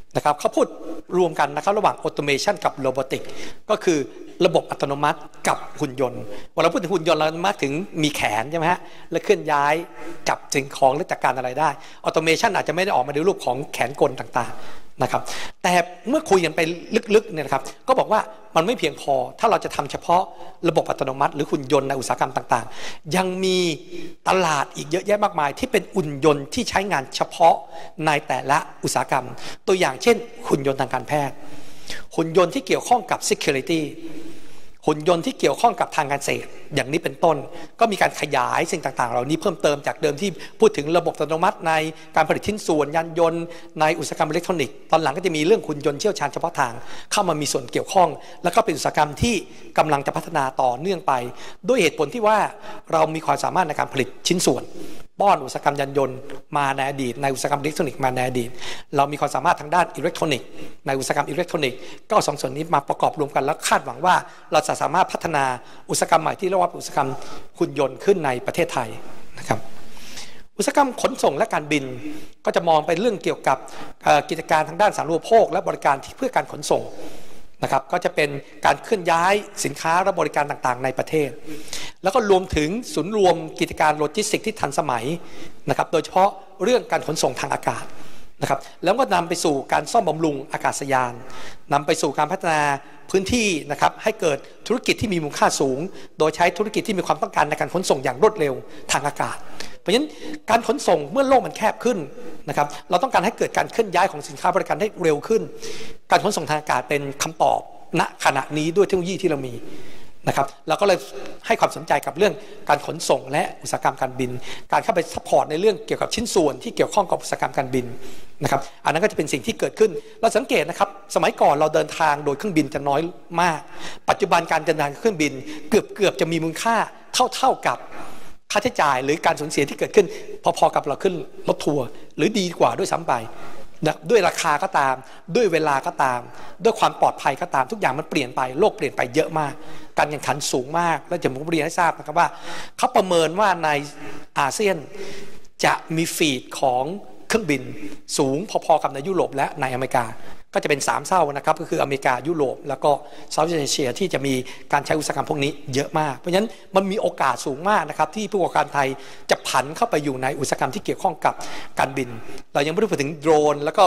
นะครับเขาพูดรวมกันนะครับระหว่างออโตเมชันกับโรบอติกก็คือระบบอัตโนมัติกับหุ่นยนต์เวลาพูดถึงหุ่นยนต์เรามาถึงมีแขนใช่ไหมฮะและเคลื่อนย้ายจับสิ่งของและจัดการอะไรได้ออโตเมชันอาจจะไม่ได้ออกมาในรูปของแขนกลต่างๆนะครับแต่เมื่อคุยกันไปลึกๆเนี่ยนะครับก็บอกว่ามันไม่เพียงพอถ้าเราจะทำเฉพาะระบบอัตโนมัติหรือหุ่นยนต์ในอุตสาหกรรมต่างๆยังมีตลาดอีกเยอะแยะมากมายที่เป็นหุ่นยนต์ที่ใช้งานเฉพาะในแต่ละอุตสาหกรรมตัวอย่างเช่นหุ่นยนต์ทางการแพทย์หุ่นยนต์ที่เกี่ยวข้องกับ security หุ่นยนต์ที่เกี่ยวข้องกับทางการเกษตรอย่างนี้เป็นต้นก็มีการขยายสิ่งต่างๆเหล่านี้เพิ่มเติมจากเดิมที่พูดถึงระบบอัตโนมัติในการผลิตชิ้นส่วนยานยนต์ในอุตสาหกรรมอิเล็กทรอนิกส์ตอนหลังก็จะมีเรื่องหุ่นยนต์เชี่ยวชาญเฉพาะทางเข้ามามีส่วนเกี่ยวข้องแล้วก็เป็นอุตสาหกรรมที่กำลังจะพัฒนาต่อเนื่องไปด้วยเหตุผลที่ว่าเรามีความสามารถในการผลิตชิ้นส่วนป้อนอุตสาหกรรมยานยนต์มาในอดีตในอุตสาหกรรมอิเล็กทรอนิกส์มาในอดีตเรามีความสามารถทางด้านอิเล็กทรอนิกส์ในอุตสาหกรรมอิเล็กทรอนิกส์ก็สองส่วนนี้มาประกอบรวมกันแล้วคาดหวังว่าเราจะสามารถพัฒนาอุตสาหกรรมใหม่ที่เรียกว่าอุตสาหกรรมหุ่นยนต์ขึ้นในประเทศไทยนะครับอุตสาหกรรมขนส่งและการบินก็จะมองไปเรื่องเกี่ยวกับกิจการทางด้านสาธารณูปโภคและบริการที่เพื่อการขนส่งนะครับก็จะเป็นการเคลื่อนย้ายสินค้าและบริการต่างๆในประเทศแล้วก็รวมถึงศูนย์รวมกิจการโลจิสติกส์ที่ทันสมัยนะครับโดยเฉพาะเรื่องการขนส่งทางอากาศนะครับแล้วก็นำไปสู่การซ่อมบำรุงอากาศยานนำไปสู่การพัฒนาพื้นที่นะครับให้เกิดธุรกิจที่มีมูลค่าสูงโดยใช้ธุรกิจที่มีความต้องการในการขนส่งอย่างรวดเร็วทางอากาศเพราะฉะนั้นการขนส่งเมื่อโลกมันแคบขึ้นนะครับเราต้องการให้เกิดการเคลื่อนย้ายของสินค้าบริการได้เร็วขึ้นการขนส่งทางอากาศเป็นคำตอบณขณะนี้ด้วยเทคโนโลยีที่เรามีนะครับเราก็เลยให้ความสนใจกับเรื่องการขนส่งและอุตสาหกรรมการบินการเข้าไปซัพพอร์ตในเรื่องเกี่ยวกับชิ้นส่วนที่เกี่ยวข้องกับอุตสาหกรรมการบินนะครับอันนั้นก็จะเป็นสิ่งที่เกิดขึ้นเราสังเกตนะครับสมัยก่อนเราเดินทางโดยเครื่องบินจะน้อยมากปัจจุบันการเดินทางเครื่องบินเกือบจะมีมูลค่าเท่ากับค่าใช้จ่ายหรือการสูญเสียที่เกิดขึ้นพอๆกับเราขึ้นรถทัวร์หรือดีกว่าด้วยซ้ำไปด้วยราคาก็ตามด้วยเวลาก็ตามด้วยความปลอดภัยก็ตามทุกอย่างมันเปลี่ยนไปโลกเปลี่ยนไปเยอะมากการแข่งขันสูงมากและผมเรียนให้ทราบนะครับว่าเขาประเมินว่าในอาเซียนจะมีฟีดของเครื่องบินสูงพอๆกับในยุโรปและในอเมริกาก็จะเป็น3เศร้านะครับก็คืออเมริกายุโรปแล้วก็เซาท์อีสเอเชียที่จะมีการใช้อุตสาหกรรมพวกนี้เยอะมากเพราะฉะนั้นมันมีโอกาสสูงมากนะครับที่ผู้ประกอบการไทยจะผันเข้าไปอยู่ในอุตสาหกรรมที่เกี่ยวข้องกับการบินเรายังไม่ได้พูดถึงโดรนแล้วก็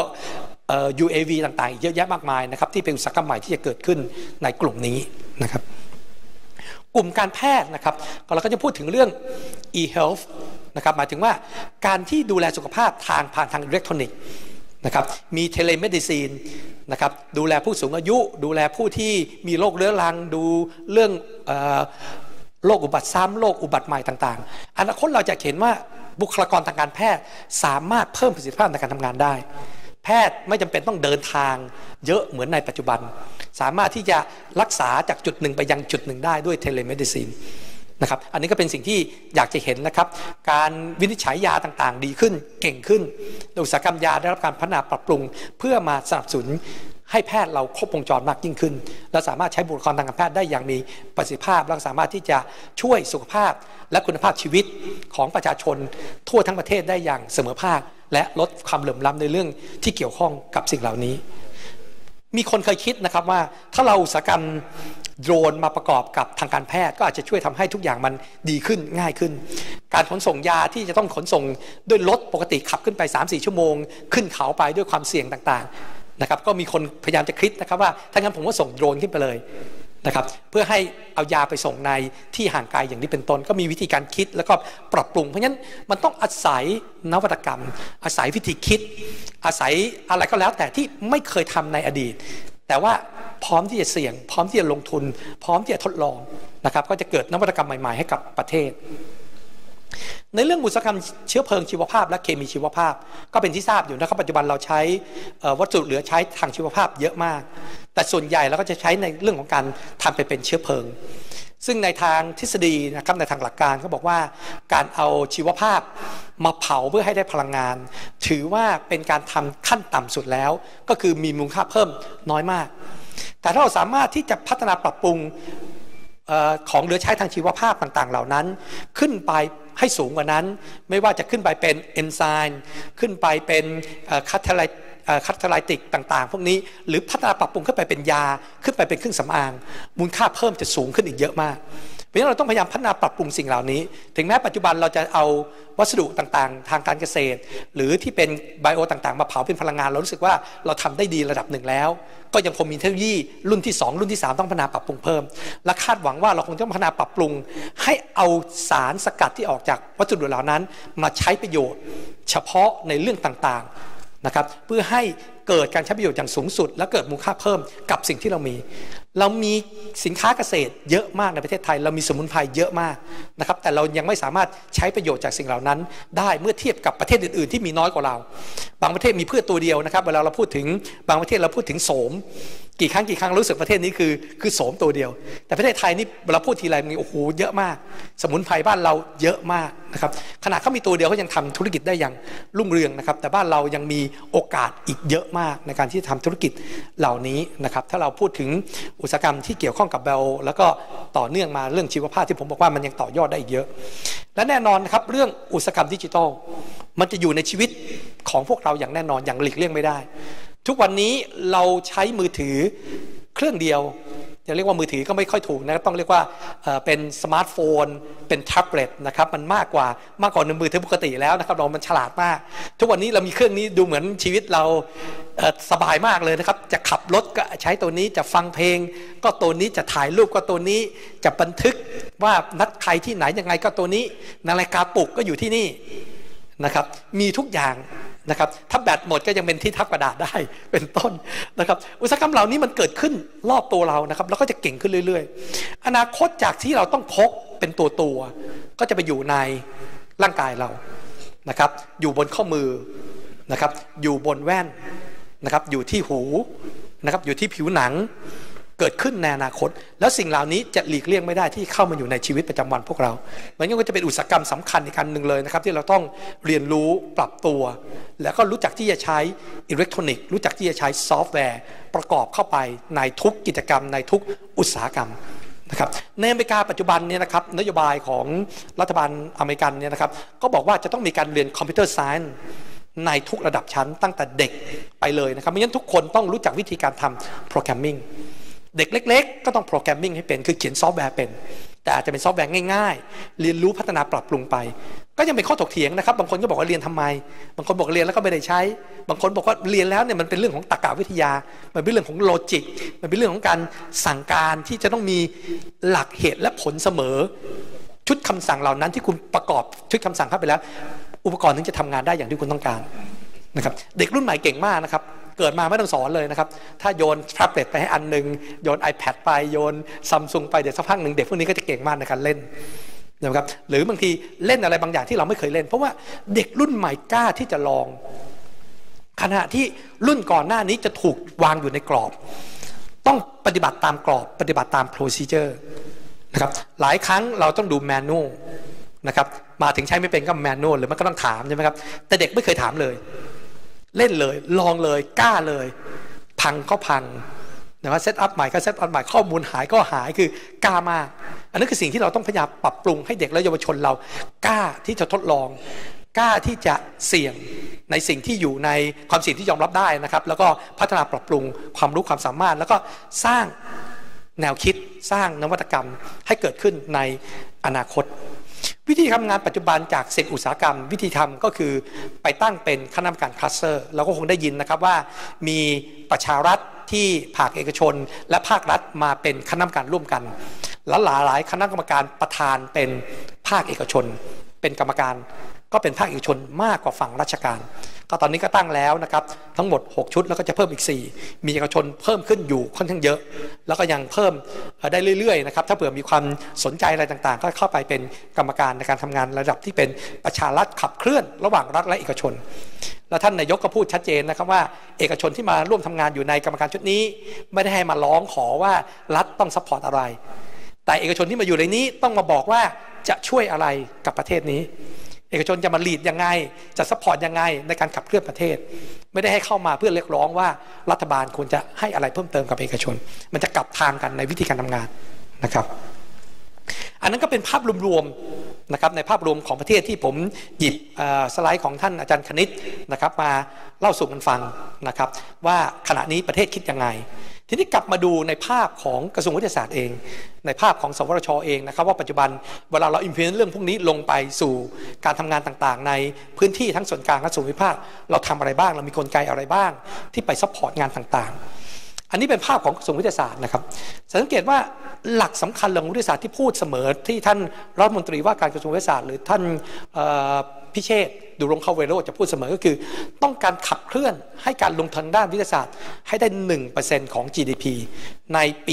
UAV ต่างๆเยอะแยะมากมายนะครับที่เป็นอุตสาหกรรมใหม่ที่จะเกิดขึ้นในกลุ่มนี้นะครับกลุ่มการแพทย์นะครับเราก็จะพูดถึงเรื่อง e-health นะครับหมายถึงว่าการที่ดูแลสุขภาพผ่านทางอิเล็กทรอนิกส์นะครับมีเทเลเมดิซีนนะครับดูแลผู้สูงอายุดูแลผู้ที่มีโรคเรื้อรังดูเรื่องโรคอุบัติซ้ำโรคอุบัติใหม่ต่างๆอนาคตเราจะเห็นว่าบุคลากรทางการแพทย์สามารถเพิ่มประสิทธิภาพในการทำงานได้แพทย์ไม่จำเป็นต้องเดินทางเยอะเหมือนในปัจจุบันสามารถที่จะรักษาจากจุดหนึ่งไปยังจุดหนึ่งได้ด้วยเทเลเมดิซีนนะครับอันนี้ก็เป็นสิ่งที่อยากจะเห็นนะครับการวินิจฉัยยาต่างๆดีขึ้นเก่งขึ้นอุตสาหกรรมยาได้รับการพัฒนาปรับปรุงเพื่อมาสนับสนุนให้แพทย์เราครบวงจรมากยิ่งขึ้นและสามารถใช้บุคลากรทางการแพทย์ได้อย่างมีประสิทธิภาพและสามารถที่จะช่วยสุขภาพและคุณภาพชีวิตของประชาชนทั่วทั้งประเทศได้อย่างเสมอภาคและลดความเหลื่อมล้ำในเรื่องที่เกี่ยวข้องกับสิ่งเหล่านี้มีคนเคยคิดนะครับว่าถ้าเราอุตสาหกรรมโดรนมาประกอบกับทางการแพทย์ก็อาจจะช่วยทำให้ทุกอย่างมันดีขึ้นง่ายขึ้นการขนส่งยาที่จะต้องขนส่งด้วยรถปกติขับขึ้นไป 3-4 ชั่วโมงขึ้นเขาไปด้วยความเสี่ยงต่างๆนะครับก็มีคนพยายามจะคิดนะครับว่าถ้างั้นผมก็ส่งโดรนขึ้นไปเลยนะครับเพื่อให้เอายาไปส่งในที่ห่างไกลอย่างนี้เป็นต้นก็มีวิธีการคิดแล้วก็ปรับปรุงเพราะฉะนั้นมันต้องอาศัยนวัตกรรมอาศัยวิธีคิดอาศัยอะไรก็แล้วแต่ที่ไม่เคยทำในอดีตแต่ว่าพร้อมที่จะเสี่ยงพร้อมที่จะลงทุนพร้อมที่จะทดลองนะครับก็จะเกิดนวัตกรรมใหม่ๆให้กับประเทศในเรื่องอุตสาหกรรมเชื้อเพลิงชีวภาพและเคมีชีวภาพก็เป็นที่ทราบอยู่นะครับปัจจุบันเราใช้วัสดุเหลือใช้ทางชีวภาพเยอะมากแต่ส่วนใหญ่เราก็จะใช้ในเรื่องของการทำไปเป็นเชื้อเพลิงซึ่งในทางทฤษฎีนะครับในทางหลักการเขาบอกว่าการเอาชีวภาพมาเผาเพื่อให้ได้พลังงานถือว่าเป็นการทำขั้นต่ำสุดแล้วก็คือมีมูลค่าเพิ่มน้อยมากแต่ถ้าเราสามารถที่จะพัฒนาปรับปรุงของเหลือใช้ทางชีวภาพต่างๆเหล่านั้นขึ้นไปให้สูงกว่านั้นไม่ว่าจะขึ้นไปเป็นเอนไซม์ขึ้นไปเป็นคาทาคัตเตอร์ไลติกต่างๆพวกนี้หรือพัฒนาปรับปรุงขึ้นไปเป็นยาขึ้นไปเป็นเครื่องสำอางมูลค่าเพิ่มจะสูงขึ้นอีกเยอะมากเพราะฉะนั้นเราต้องพยายามพัฒนาปรับปรุงสิ่งเหล่านี้ถึงแม้ปัจจุบันเราจะเอาวัสดุต่างๆทางการเกษตรหรือที่เป็นไบโอต่างๆมาเผาเป็นพลังงานเรารู้สึกว่าเราทำได้ดีระดับหนึ่งแล้วก็ยังคงมีเทคโนโลยีรุ่นที่2รุ่นที่3ต้องพัฒนาปรับปรุงเพิ่มและคาดหวังว่าเราคงต้องพัฒนาปรับปรุงให้เอาสารสกัดที่ออกจากวัสดุเหล่านั้นมาใช้ประโยชน์เฉพาะในเรื่องต่างๆนะครับเพื่อให้เกิดการใช้ประโยชน์อย่างสูงสุดและเกิดมูลค่าเพิ่มกับสิ่งที่เรามีสินค้าเกษตรเยอะมากในประเทศไทยเรามีสมุนไพรเยอะมากนะครับแต่เรายังไม่สามารถใช้ประโยชน์จากสิ่งเหล่านั้นได้เมื่อเทียบกับประเทศอื่นๆที่มีน้อยกว่าเราบางประเทศมีพืชตัวเดียวนะครับเวลาเราพูดถึงบางประเทศเราพูดถึงโสมกี่ครั้งรู้สึกประเทศนี้คือโสมตัวเดียวแต่ประเทศไทยนี่เราพูดทีไรมันโอ้โหเยอะมากสมุนไพรบ้านเราเยอะมากนะครับขนาดเขามีตัวเดียวเขายังทำธุรกิจได้อย่างรุ่งเรืองนะครับแต่บ้านเรายังมีโอกาสอีกเยอะมากในการที่จะทำธุรกิจเหล่านี้นะครับถ้าเราพูดถึงอุตสาหกรรมที่เกี่ยวข้องกับแบลแล้วก็ต่อเนื่องมาเรื่องชีวภาพที่ผมบอกว่ามันยังต่อยอดได้อีกเยอะและแน่นอนนะครับเรื่องอุตสาหกรรมดิจิทัลมันจะอยู่ในชีวิตของพวกเราอย่างแน่นอนอย่างหลีกเลี่ยงไม่ได้ทุกวันนี้เราใช้มือถือเครื่องเดียวจะเรียกว่ามือถือก็ไม่ค่อยถูกนะต้องเรียกว่าเป็นสมาร์ทโฟนเป็นแท็บเล็ตนะครับมันมากกว่ามือถือปกติแล้วนะครับมันฉลาดมากทุกวันนี้เรามีเครื่องนี้ดูเหมือนชีวิตเราสบายมากเลยนะครับจะขับรถก็ใช้ตัวนี้จะฟังเพลงก็ตัวนี้จะถ่ายรูปก็ตัวนี้จะบันทึกว่านัดใครที่ไหนยังไงก็ตัวนี้นาฬิกาปลุกก็อยู่ที่นี่นะครับมีทุกอย่างนะครับถ้าแบตหมดก็ยังเป็นที่ทับกระดาษได้เป็นต้นนะครับอุตสาหกรรมเหล่านี้มันเกิดขึ้นรอบตัวเรานะครับแล้วก็จะเก่งขึ้นเรื่อยๆอนาคตจากที่เราต้องพกเป็นตัวก็จะไปอยู่ในร่างกายเรานะครับอยู่บนข้อมือนะครับอยู่บนแว่นนะครับอยู่ที่หูนะครับอยู่ที่ผิวหนังเกิดขึ้นในอนาคตแล้วสิ่งเหล่านี้จะหลีกเลี่ยงไม่ได้ที่เข้ามาอยู่ในชีวิตประจำวันพวกเรามันก็จะเป็นอุตสาหกรรมสำคัญอีกอันหนึ่งเลยนะครับที่เราต้องเรียนรู้ปรับตัวแล้วก็รู้จักที่จะใช้อิเล็กทรอนิกส์รู้จักที่จะใช้ซอฟต์แวร์ประกอบเข้าไปในทุกกิจกรรมในทุกอุตสาหกรรมนะครับในอเมริกาปัจจุบันเนี่ยนะครับนโยบายของรัฐบาลอเมริกันเนี่ยนะครับก็บอกว่าจะต้องมีการเรียนคอมพิวเตอร์ไซน์ในทุกระดับชั้นตั้งแต่เด็กไปเลยนะครับไม่งั้นทุกคนต้องรู้จักวิธีการทำโปรแกรมมิ่งเด็กเล็กๆก็ต้องโปรแกรมมิ่งให้เป็นคือเขียนซอฟต์แวร์เป็นแต่อาจจะเป็นซอฟต์แวร์ง่ายๆเรียนรู้พัฒนาปรับปรุงไปก็ยังเป็นข้อถกเถียงนะครับบางคนก็บอกว่าเรียนทำไมบางคนบอกเรียนแล้วก็ไม่ได้ใช้บางคนบอกว่าเรียนแล้วเนี่ยมันเป็นเรื่องของตรรกะวิทยามันเป็นเรื่องของโลจิกมันเป็นเรื่องของการสั่งการที่จะต้องมีหลักเหตุและผลเสมอชุดคำสั่งเหล่านั้นที่คุณประกอบชุดคำสั่งเข้าไปแล้วอุปกรณ์ถึงจะทำงานได้อย่างที่คุณต้องการนะครับเด็กรุ่นใหม่เก่งมากนะครับเกิดมาไม่ต้องสอนเลยนะครับถ้าโยนแท็บเล็ตไปให้อันนึงโยน iPad ไปโยนซัมซุงไปเดี๋ยวสักพักหนึ่งเด็กพวกนี้ก็จะเก่งมากในการเล่นนะครับหรือบางทีเล่นอะไรบางอย่างที่เราไม่เคยเล่นเพราะว่าเด็กรุ่นใหม่กล้าที่จะลองขณะที่รุ่นก่อนหน้านี้จะถูกวางอยู่ในกรอบต้องปฏิบัติตามกรอบปฏิบัติตาม procedure นะครับหลายครั้งเราต้องดู manual นะครับมาถึงใช้ไม่เป็นก็ manual หรือมันก็ต้องถามใช่ไหมครับแต่เด็กไม่เคยถามเลยเล่นเลยลองเลยกล้าเลยพังก็พังนะครับเซตอัพใหม่ก็เซตอัพใหม่ข้อมูลหายก็หายคือกล้ามากอันนั้นคือสิ่งที่เราต้องพยายามปรับปรุงให้เด็กและเยาวชนเรากล้าที่จะทดลองกล้าที่จะเสี่ยงในสิ่งที่อยู่ในความสิ่งที่ยอมรับได้นะครับแล้วก็พัฒนาปรับปรุงความรู้ความสามารถแล้วก็สร้างแนวคิดสร้างนวัตกรรมให้เกิดขึ้นในอนาคตวิธีทำงานปัจจุบันจาก10อุตสาหกรรมวิธีทำก็คือไปตั้งเป็นคณะกรรมการคลัสเตอร์เราก็คงได้ยินนะครับว่ามีประชารัฐที่ภาคเอกชนและภาครัฐมาเป็นคณะกรรมการร่วมกันแล้วหลายคณะกรรมการประธานเป็นภาคเอกชนเป็นกรรมการก็เป็นภาคเอกชนมากกว่าฝั่งราชการก็ตอนนี้ก็ตั้งแล้วนะครับทั้งหมด6ชุดแล้วก็จะเพิ่มอีก4มีเอกชนเพิ่มขึ้นอยู่ค่อนข้างเยอะแล้วก็ยังเพิ่มได้เรื่อยๆนะครับถ้าเผื่อมีความสนใจอะไรต่างๆก็เข้าไปเป็นกรรมการในการทำงานระดับที่เป็นประชารัฐขับเคลื่อนระหว่างรัฐและเอกชนแล้วท่านนายกก็พูดชัดเจนนะครับว่าเอกชนที่มาร่วมทำงานอยู่ในกรรมการชุดนี้ไม่ได้ให้มาร้องขอว่ารัฐต้องซัพพอร์ตอะไรแต่เอกชนที่มาอยู่ในนี้ต้องมาบอกว่าจะช่วยอะไรกับประเทศนี้เอกชนจะมาลีดยังไงจะซัพพอร์ตยังไงในการขับเคลื่อนประเทศไม่ได้ให้เข้ามาเพื่อเรียกร้องว่ารัฐบาลควรจะให้อะไรเพิ่มเติมกับเอกชนมันจะกลับทางกันในวิธีการทำงานนะครับอันนั้นก็เป็นภาพรวมๆนะครับในภาพรวมของประเทศที่ผมหยิบสไลด์ของท่านอาจารย์คณิตนะครับมาเล่าสู่กันฟังนะครับว่าขณะนี้ประเทศคิดยังไงทีนี้กลับมาดูในภาพของกระทรวงวิทยาศาสตร์เองในภาพของสวทช.เองนะครับว่าปัจจุบันเวลาเรา implement เรื่องพวกนี้ลงไปสู่การทำงานต่างๆในพื้นที่ทั้งส่วนกลางและส่วนภูมิภาคเราทำอะไรบ้างเรามีกลไกอะไรบ้างที่ไปซัพพอร์ตงานต่างๆอันนี้เป็นภาพของกระทรวงวิทยาศาสตร์นะครับสังเกตว่าหลักสำคัญเรื่องวิทยาศาสตร์ที่พูดเสมอที่ท่านรัฐมนตรีว่าการกระทรวงวิทยาศาสตร์หรือท่านพิเชษฐ์ดุรงค์เข้าเวโรจน์จะพูดเสมอก็คือต้องการขับเคลื่อนให้การลงทุนด้านวิทยาศาสตร์ให้ได้ 1% ของ GDP ในปี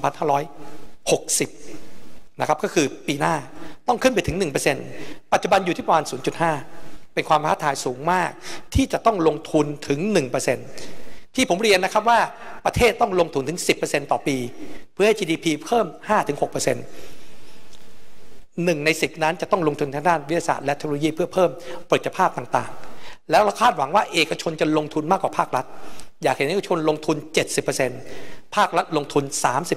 2560 นะครับก็คือปีหน้าต้องขึ้นไปถึง 1% ปัจจุบันอยู่ที่ประมาณ 0.5 เป็นความท้าทายสูงมากที่จะต้องลงทุนถึง 1%ที่ผมเรียนนะครับว่าประเทศต้องลงทุนถึง 10% ต่อปีเพื่อให้ GDP เพิ่ม 5-6%1 ใน 10นั้นจะต้องลงทุนทางด้านวิทยาศาสตร์และเทคโนโลยีเพื่อเพิ่มประสิทธิภาพต่างๆแล้วเราคาดหวังว่าเอกชนจะลงทุนมากกว่าภาครัฐอยากเห็นเอกชนลงทุน 70% ภาครัฐลงทุน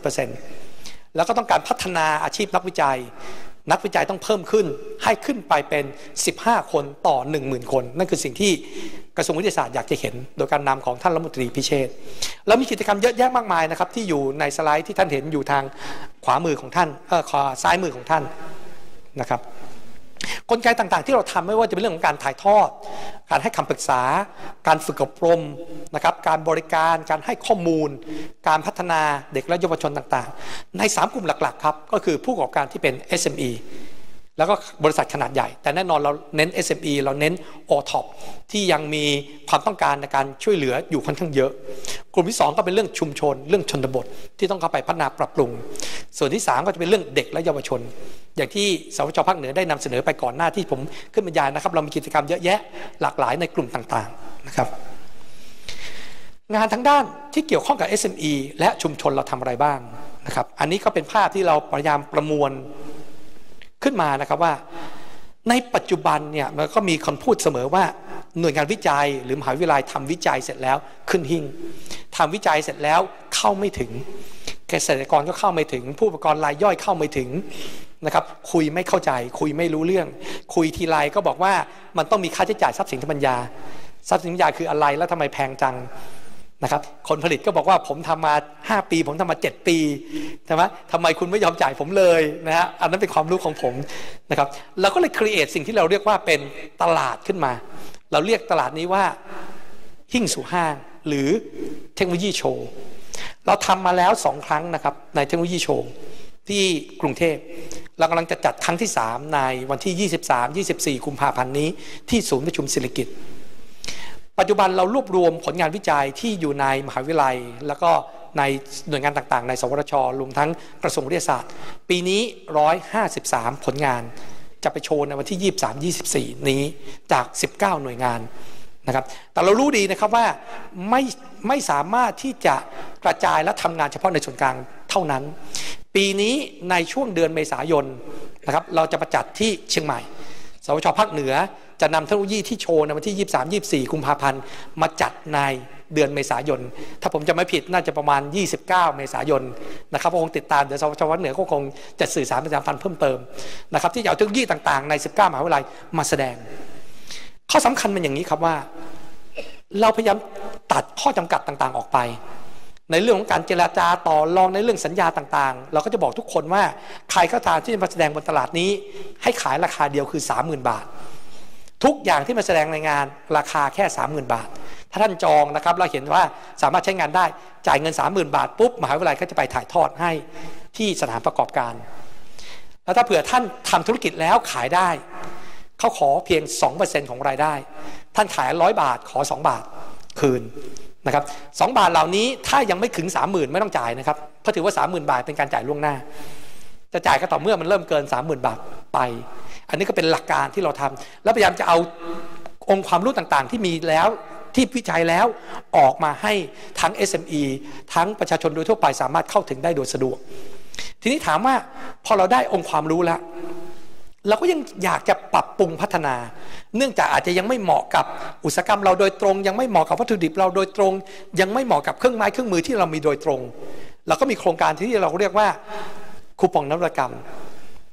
30%แล้วก็ต้องการพัฒนาอาชีพนักวิจัยต้องเพิ่มขึ้นให้ขึ้นไปเป็น15 คนต่อ 10,000 คนนั่นคือสิ่งที่กระทรวงวิทยาศาสตร์อยากจะเห็นโดยการนำของท่านรัฐมนตรีพิเชษฐ์แล้วมีกิจกรรมเยอะแยะมากมายนะครับที่อยู่ในสไลด์ที่ท่านเห็นอยู่ทางขวามือของท่านซ้ายมือของท่านนะครับกลไกต่างๆที่เราทำไม่ว่าจะเป็นเรื่องของการถ่ายทอดการให้คำปรึกษาการฝึกอบรมนะครับการบริการการให้ข้อมูลการพัฒนาเด็กและเยาวชนต่างๆใน3กลุ่มหลักๆครับก็คือผู้ประกอบการที่เป็น SME แล้วก็บริษัทขนาดใหญ่แต่แน่นอนเราเน้น SME เราเน้น OTOP ที่ยังมีความต้องการในการช่วยเหลืออยู่ค่อนข้างเยอะกลุ่มที่2ก็เป็นเรื่องชุมชนเรื่องชนบทที่ต้องเข้าไปพัฒนาปรับปรุงส่วนที่3ก็จะเป็นเรื่องเด็กและเยาวชนอย่างที่สวทช.ภาคเหนือได้นำเสนอไปก่อนหน้าที่ผมขึ้นบรรยายนะครับเรามีกิจกรรมเยอะแยะหลากหลายในกลุ่มต่างๆนะครับงานทางด้านที่เกี่ยวข้องกับ SME และชุมชนเราทำอะไรบ้างนะครับอันนี้ก็เป็นภาพที่เราพยายามประมวลขึ้นมานะครับว่าในปัจจุบันเนี่ยมันก็มีคนพูดเสมอว่าหน่วยงานวิจัยหรือมหาวิทยาลัยทำวิจัยเสร็จแล้วขึ้นหิ้งทำวิจัยเสร็จแล้วเข้าไม่ถึงเกษตรกรก็เข้าไม่ถึงผู้ประกอบการรายย่อยเข้าไม่ถึงนะครับคุยไม่เข้าใจคุยไม่รู้เรื่องคุยทีไรก็บอกว่ามันต้องมีค่าใช้จ่ายทรัพย์สินทางปัญญาทรัพย์สินปัญญาคืออะไรแล้วทำไมแพงจังนะครับคนผลิตก็บอกว่าผมทำมา5 ปีผมทำมา7 ปีใช่ไหมทำไมคุณไม่ยอมจ่ายผมเลยนะฮะอันนั้นเป็นความรู้ของผมนะครับเราก็เลยครีเอทสิ่งที่เราเรียกว่าเป็นตลาดขึ้นมาเราเรียกตลาดนี้ว่าหิ้งสู่ห้างหรือเทคโนโลยีโชว์เราทำมาแล้ว2 ครั้งนะครับในเทคโนโลยีโชว์ที่กรุงเทพเรากำลังจะจัดครั้งที่3ในวันที่23-24 กุมภาพันธ์นี้ที่ศูนย์ประชุมศิริกิติ์ปัจจุบันเรารวบรวมผลงานวิจัยที่อยู่ในมหาวิทยาลัยแล้วก็ในหน่วยงานต่างๆในสวทช.รวมทั้งกระทรวงวิทยาศาสตร์ปีนี้153ผลงานจะไปโชว์ในวันที่23-24นี้จาก19หน่วยงานนะครับแต่เรารู้ดีนะครับว่าไม่สามารถที่จะกระจายและทำงานเฉพาะในส่วนกลางเท่านั้นปีนี้ในช่วงเดือนเมษายนนะครับเราจะประจัดที่เชียงใหม่สวทช.ภาคเหนือจะนำเทคโนโลยีที่โชว์ในวันที่23-24 กุมภาพันธ์มาจัดในเดือนเมษายนถ้าผมจะไม่ผิดน่าจะประมาณ29 เมษายนนะครับก็คงติดตามเดี๋ยวสวทช.ภาคเหนือก็คงจะสื่อสารประชาสัมพันธ์เพิ่มเติมนะครับที่จะเอาเทคโนโลยีต่างๆใน19มหาวิทยาลัยมาแสดงข้อสำคัญมันอย่างนี้ครับว่าเราพยายามตัดข้อจำกัดต่างๆออกไปในเรื่องของการเจรจาต่อรองในเรื่องสัญญาต่างๆเราก็จะบอกทุกคนว่าใครก็ตามที่จะมาแสดงบนตลาดนี้ให้ขายราคาเดียวคือ 30,000 บาททุกอย่างที่มาแสดงในงานราคาแค่ 30,000 บาทถ้าท่านจองนะครับเราเห็นว่าสามารถใช้งานได้จ่ายเงิน 30,000 บาทปุ๊บมหาวิทยาลัยก็จะไปถ่ายทอดให้ที่สถานประกอบการแล้วถ้าเผื่อท่านทำธุรกิจแล้วขายได้เขาขอเพียง 2% ของรายได้ท่านขาย100 บาทขอ2 บาทคืนนะครับ2 บาทเหล่านี้ถ้ายังไม่ถึง 30,000 ไม่ต้องจ่ายนะครับเพราะถือว่า 30,000 บาทเป็นการจ่ายล่วงหน้าจะจ่ายก็ต่อเมื่อมันเริ่มเกิน 30,000 บาทไปอันนี้ก็เป็นหลักการที่เราทำแล้วพยายามจะเอาองค์ความรู้ต่างๆที่มีแล้วที่วิจัยแล้วออกมาให้ทั้ง SME ทั้งประชาชนโดยทั่วไปสามารถเข้าถึงได้โดยสะดวกทีนี้ถามว่าพอเราได้องค์ความรู้แล้วเราก็ยังอยากจะปรับปรุงพัฒนาเนื่องจากอาจจะยังไม่เหมาะกับอุตสาหกรรมเราโดยตรงยังไม่เหมาะกับวัตถุดิบเราโดยตรงยังไม่เหมาะกับเครื่องไม้เครื่องมือที่เรามีโดยตรงเราก็มีโครงการที่เราเรียกว่าคูปองนวัตกรรม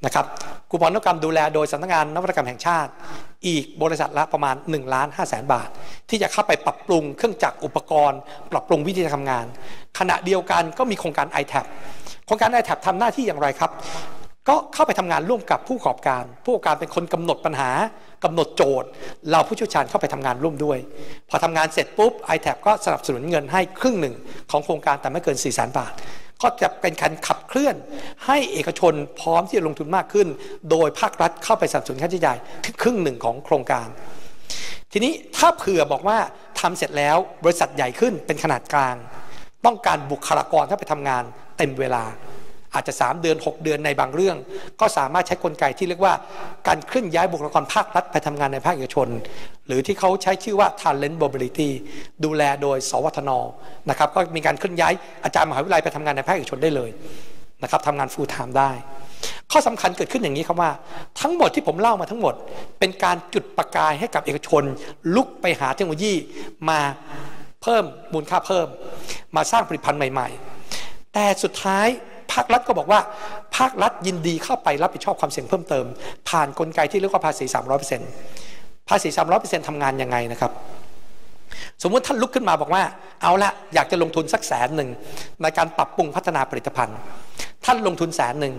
นะครับคูปองนวัตกรรมดูแลโดยสำนักงานนวัตกรรมแห่งชาติอีกบริษัทละประมาณ1,500,000 บาทที่จะเข้าไปปรับปรุงเครื่องจักรอุปกรณ์ปรับปรุงวิธีการทำงานขณะเดียวกันก็มีโครงการ ITAP โครงการ ITAP ทำหน้าที่อย่างไรครับก็เข้าไปทำงานร่วมกับผู้ประกอบการเป็นคนกำหนดปัญหากำหนดโจทย์เราผู้เชี่ยวชาญเข้าไปทำงานร่วมด้วยพอทำงานเสร็จปุ๊บ ITAP ก็สนับสนุนเงินให้ครึ่งหนึ่งของโครงการแต่ไม่เกิน 400,000 บาทก็จะเป็นการขับเคลื่อนให้เอกชนพร้อมที่จะลงทุนมากขึ้นโดยภาครัฐเข้าไปสนับสนุนค่าใช้จ่ายถึงครึ่งหนึ่งของโครงการทีนี้ถ้าเผื่อบอกว่าทำเสร็จแล้วบริษัทใหญ่ขึ้นเป็นขนาดกลางต้องการบุคลากรเข้าไปทำงานเต็มเวลาอาจจะ3 เดือน 6 เดือนในบางเรื่องก็สามารถใช้กลไกที่เรียกว่าการเคลื่อนย้ายบุคลากรภาครัฐไปทำงานในภาคเอกชนหรือที่เขาใช้ชื่อว่า Talent Mobility ดูแลโดยสวทน.นะครับก็มีการเคลื่อนย้ายอาจารย์มหาวิทยาลัยไปทำงานในภาคเอกชนได้เลยนะครับทำงาน full time ได้ข้อสำคัญเกิดขึ้นอย่างนี้ครับว่าทั้งหมดที่ผมเล่ามาทั้งหมดเป็นการจุดประกายให้กับเอกชนลุกไปหาเทคโนโลยีมาเพิ่มมูลค่าเพิ่มมาสร้างผลิตภัณฑ์ใหม่ๆแต่สุดท้ายภาครัฐก็บอกว่าภาครัฐยินดีเข้าไปรับผิดชอบความเสี่ยงเพิ่มเติมผ่านกลไกที่เรียกว่าภาษี 300% ภาษี 300% ทำงานยังไงนะครับสมมติท่านลุกขึ้นมาบอกว่าเอาละอยากจะลงทุนสัก100,000ในการปรับปรุงพัฒนาผลิตภัณฑ์ท่านลงทุน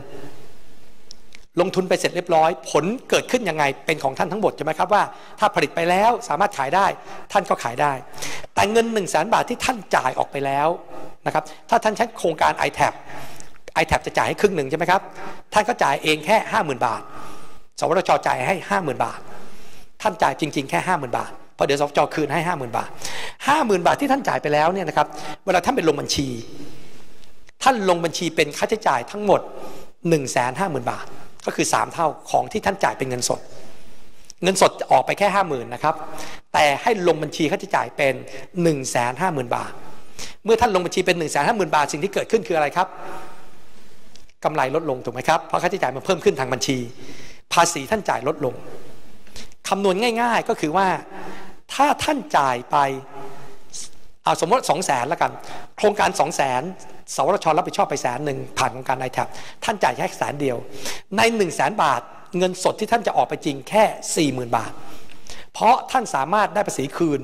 100,000ลงทุนไปเสร็จเรียบร้อยผลเกิดขึ้นยังไงเป็นของท่านทั้งหมดใช่ไหมครับว่าถ้าผลิตไปแล้วสามารถขายได้ท่านก็ขายได้แต่เงิน100,000 บาทที่ท่านจ่ายออกไปแล้วนะครับถ้าท่านใช้โครงการ ITAP จะจ่ายให้ครึ่งหนึ่งใช่ไหมครับท่านก็จ่ายเองแค่ 50,000 บาทสวทช.จ่ายให้ 50,000 บาทท่านจ่ายจริงๆแค่ 50,000 บาทเพราะเดี๋ยวสวทช.คืนให้ 50,000 บาท 50,000 บาทที่ท่านจ่ายไปแล้วเนี่ยนะครับเวลาท่านไปลงบัญชีท่านลงบัญชีเป็นค่าใช้จ่ายทั้งหมด 150,000 บาทก็คือ3เท่าของที่ท่านจ่ายเป็นเงินสดออกไปแค่ 50,000 นะครับแต่ให้ลงบัญชีค่าใช้จ่ายเป็น 150,000 บาทเมื่อท่านลงบัญชีเป็น 150,000 บาทสิ่งที่เกิดขึ้นคืออะไรครับกำไรลดลงถูกไหมครับเพราะค่าใช้จ่ายมันเพิ่มขึ้นทางบัญชีภาษีท่านจ่ายลดลงคำนวณง่ายๆก็คือว่าถ้าท่านจ่ายไปเอาสมมติ 200,000 แล้วกันโครงการ 200,000 สวทช.รับผิดชอบไป100,000ผ่านโครงการ ITAP ท่านจ่ายแค่100,000เดียวใน 100,000 บาทเงินสดที่ท่านจะออกไปจริงแค่ 40,000 บาทเพราะท่านสามารถได้ภาษีคืน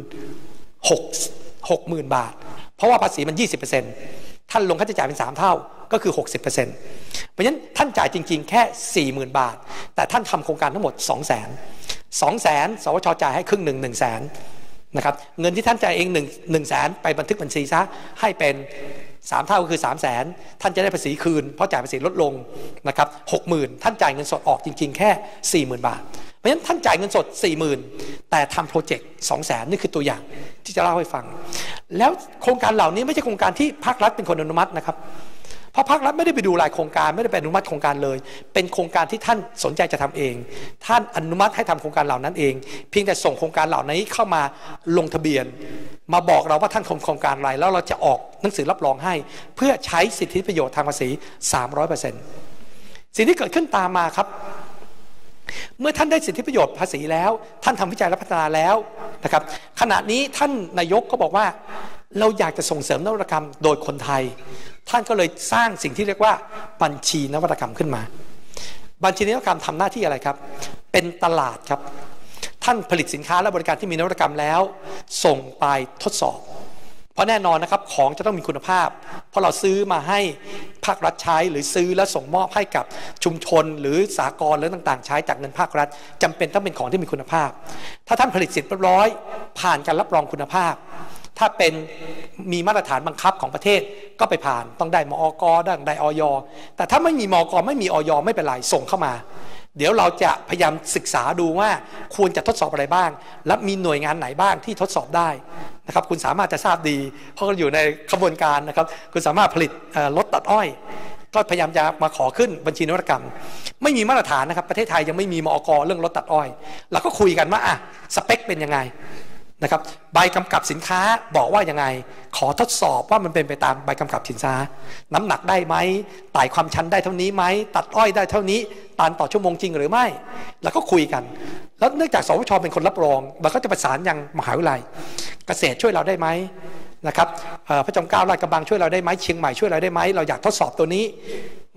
60,000 บาทเพราะว่าภาษีมัน 20% ท่านลงค่าใช้จ่ายเป็น3เท่าก็คือ 60% เพราะฉะนั้นท่านจ่ายจริงๆแค่ 40,000 บาทแต่ท่านทำโครงการทั้งหมด 200,000 สวทช.จ่ายให้ครึ่งหนึ่ง 100,000 นะครับเงินที่ท่านจ่ายเอง100,000ไปบันทึกบัญชีซะให้เป็น3เท่าก็คือ 300,000 ท่านจะได้ภาษีคืนเพราะจ่ายภาษีลดลงนะครับ 60,000 ท่านจ่ายเงินสดออกจริงๆแค่ 40,000 บาทเพราะฉะนั้นท่านจ่ายเงินสด 40,000 แต่ทำโปรเจกต์ 200,000 นี่คือตัวอย่างที่จะเล่าให้ฟังแล้วโครงการเหล่านี้ไม่ใช่โครงการที่ภาครัฐเป็นคนอนุมัตินะครับเพราะภาครัฐไม่ได้ไปดูรายโครงการไม่ได้ไปอนุมัติโครงการเลยเป็นโครงการที่ท่านสนใจจะทำเองท่านอนุมัติให้ทำโครงการเหล่านั้นเองเพียงแต่ส่งโครงการเหล่านี้เข้ามาลงทะเบียนมาบอกเราว่าท่านทำโครงการอะไรแล้วเราจะออกหนังสือรับรองให้เพื่อใช้สิทธิประโยชน์ทางภาษี 300% สิ่งที่เกิดขึ้นตามมาครับเมื่อท่านได้สิทธิประโยชน์ภาษีแล้วท่านทำวิจัยและพัฒนาแล้วนะครับขณะนี้ท่านนายกก็บอกว่าเราอยากจะส่งเสริมนวัตกรรมโดยคนไทยท่านก็เลยสร้างสิ่งที่เรียกว่าบัญชีนวัตกรรมขึ้นมาบัญชีนวัตกรรมทำหน้าที่อะไรครับเป็นตลาดครับท่านผลิตสินค้าและบริการที่มีนวัตกรรมแล้วส่งไปทดสอบเพราะแน่นอนนะครับของจะต้องมีคุณภาพเพราะเราซื้อมาให้ภาครัฐใช้หรือซื้อและส่งมอบให้กับชุมชนหรือสหกรณ์หรือต่างๆใช้จากเงินภาครัฐจำเป็นต้องเป็นของที่มีคุณภาพถ้าท่านผลิตเสร็จเรียบร้อยผ่านการรับรองคุณภาพถ้าเป็นมีมาตรฐานบังคับของประเทศก็ไปผ่านต้องได้มอก.ได้อย.แต่ถ้าไม่มีมอก.ไม่มีอย.ไม่เป็นไรส่งเข้ามาเดี๋ยวเราจะพยายามศึกษาดูว่าควรจะทดสอบอะไรบ้างและมีหน่วยงานไหนบ้างที่ทดสอบได้นะครับคุณสามารถจะทราบดีเพราะเราอยู่ในกระบวนการนะครับคุณสามารถผลิตรถตัดอ้อยก็พยายามจะมาขอขึ้นบัญชีนวัตกรรมไม่มีมาตรฐานนะครับประเทศไทยยังไม่มีมอก.เรื่องรถตัดอ้อยเราก็คุยกันว่าสเปคเป็นยังไงนะครับใบกำกับสินค้าบอกว่ายังไงขอทดสอบว่ามันเป็นไปตามใบกำกับสินค้าน้ำหนักได้ไหมไต่ความชันได้เท่านี้ไหมตัดอ้อยได้เท่านี้ตันต่อชั่วโมงจริงหรือไม่แล้วก็คุยกันแล้วเนื่องจากสวทช.เป็นคนรับรองเราก็จะประสานยังมหาวิทยาลัยเกษตรช่วยเราได้ไหมนะครับพระจอมเกล้าราชกระบังช่วยเราได้ไหมเชียงใหม่ช่วยเราได้ไหมเราอยากทดสอบตัวนี้